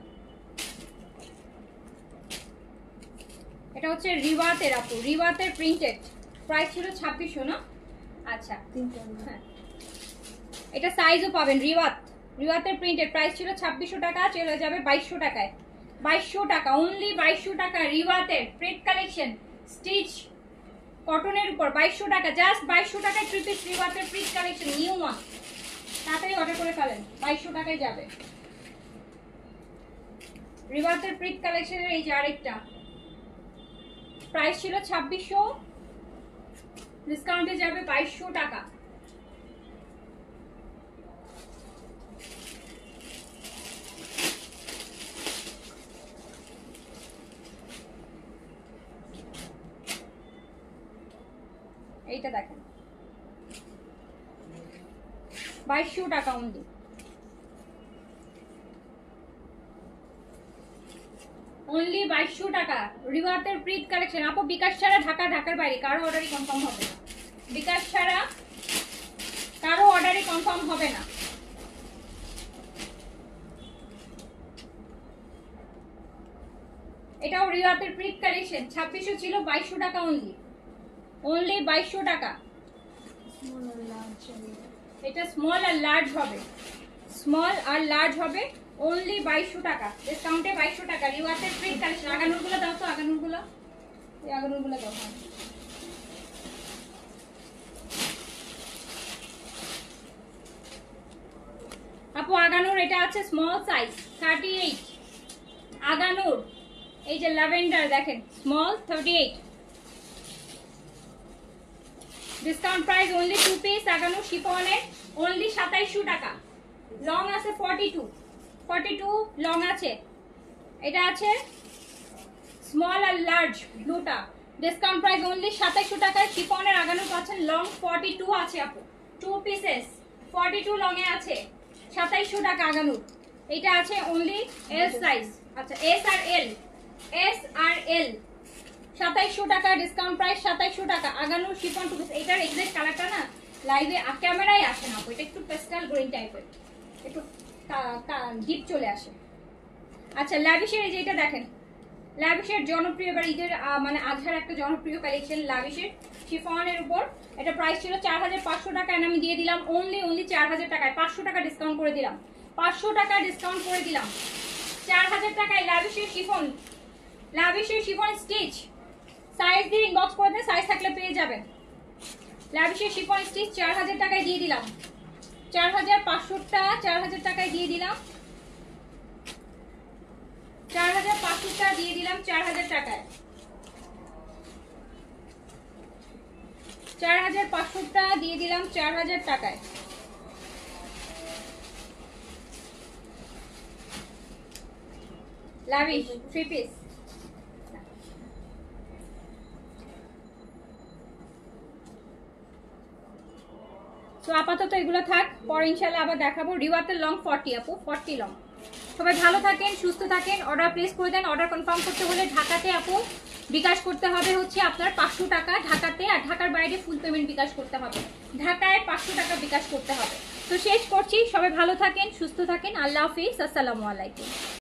এটা হচ্ছে রিওয়াতের আপু, রিওয়াতের প্রিন্টেড, প্রাইস ছিল ছাব্বিশশো না? আচ্ছা হ্যাঁ, এটা সাইজও পাবেন রিওয়াত, রিওয়াতের প্রিন্টেড, প্রাইস ছিল ছাব্বিশশো টাকা, চলে যাবে বাইশশো টাকায়, বাইশশো টাকা, অনলি বাইশশো টাকা। রিওয়াতের প্রিন্ট কালেকশন স্টিচ কটনের উপর বাইশশো টাকা, জাস্ট বাইশশো টাকায় থ্রি পিস রিওয়াতের প্রিন্ট কালেকশন, নিউ ওয়ান, তাড়াতাড়ি অর্ডার করে ফেলেন, বাইশশো টাকায় যাবে। রিওয়াতের প্রিন্ট কালেকশনের এই যে আরেকটা, প্রাইস ছিল ছাব্বিশশো, ডিসকাউন্টে যাবে বাইশশো টাকা। এইটা দেখেন বাইশশো টাকা অনলি, অনলি বাইশশো টাকা। রিওয়াতের প্রিন্ট কালেকশন আপু, বিকাশ ছাড়া ঢাকা, ঢাকার বাইরে কারো অর্ডারই কনফার্ম হবে না, বিকাশ ছাড়া কারো অর্ডারই কনফার্ম হবে না। এটাও রিওয়াতের প্রিন্ট কালেকশন, ছাব্বিশশো ছিল, বাইশশো টাকা অনলি, অনলি বাইশশো টাকা। এটা স্মল আর লার্জ হবে, স্মল আর লার্জ হবে, অনলি বাইশশো টাকা, ডিসকাউন্টে বাইশশো টাকা। রিওয়াতের প্রিন্ট কালেকশন, আগানুরগুলো দাও তো, আগানুরগুলো, এই আগানুরগুলো দাও। আপু আগানুর এটা আছে small size thirty eight, Aghanoor এই যে ল্যাভেন্ডার দেখেন small thirty eight, discount price only two piece, Aghanoor শিফনের, অনলি সাতাইশশো টাকা। লং আছে forty two, forty two long আছে, এটা আছে স্মল আর লার্জ ব্লুটা, ডিসকাউন্ট প্রাইস অনলি সাতাইশশো টাকায়। শিফনের আগানুর পাচ্ছেন, লং ফর্টি টু আছে আপু, two pieces forty two long এ আছে, সাতাইশশো টাকা আগানুর। এটা আছে অনলি এল সাইজ, আচ্ছা এস আর এল, এস আর এল, সাতাইশশো টাকা, ডিসকাউন্ট প্রাইস সাতাইশশো টাকা। আগানুর শিফন টু পিস, এটার এক্সাক্ট কালারটা না লাইভে ক্যামেরায় আসে না আপু, এটা একটু পেস্টাল গ্রিন টাইপের, একটু ডিপ চলে আসে। আচ্ছা ল্যাভিশের এই যে এটা দেখেন, লাভিশের জনপ্রিয়, এবার ঈদের মানে আজহার একটা জনপ্রিয় কালেকশন লাভিশের শিফনের উপর। এটা প্রাইস ছিল চার হাজার পাঁচশো টাকা, এন্ড আমি দিয়ে দিলাম অনলি অনলি চার হাজার টাকায়। পাঁচশো টাকা ডিসকাউন্ট করে দিলাম, পাঁচশো টাকা ডিসকাউন্ট করে দিলাম, চার হাজার টাকায় লাভিশের শিফন, লাভিশের শিফন স্টিচ। সাইজ দিয়ে ইনবক্স করে দেন, সাইজ থাকলে পেয়ে যাবেন। লাভিশের শিফন স্টিচ চার হাজার টাকায় দিয়ে দিলাম, চার হাজার পাঁচশোটা চার হাজার টাকায় দিয়ে দিলাম, চার হাজার পাঁচশোটা দিয়ে দিলাম চার হাজার টাকায়, চার হাজার পাঁচশোটা দিয়ে দিলাম চার হাজার টাকায়। Lavish three piece. তো আপাতত এগুলো থাক, পরে ইনশাল্লাহ আবার দেখাবো। রিওয়াতের লং ফর্টি আপু, ফর্টি লং। সবাই ভালো থাকেন, সুস্থ থাকেন, অর্ডার প্লেস করে দেন। অর্ডার কনফার্ম করতে হলে ঢাকাতে আপু বিকাশ করতে হবে হচ্ছে আপনার পাঁচশো টাকা ঢাকাতে, আর ঢাকার বাইরে ফুল পেমেন্ট বিকাশ করতে হবে। ঢাকায় পাঁচশো টাকা বিকাশ করতে হবে। তো শেষ করছি, সবাই ভালো থাকেন, সুস্থ থাকেন, আল্লাহ হাফিজ, আসসালামু আলাইকুম।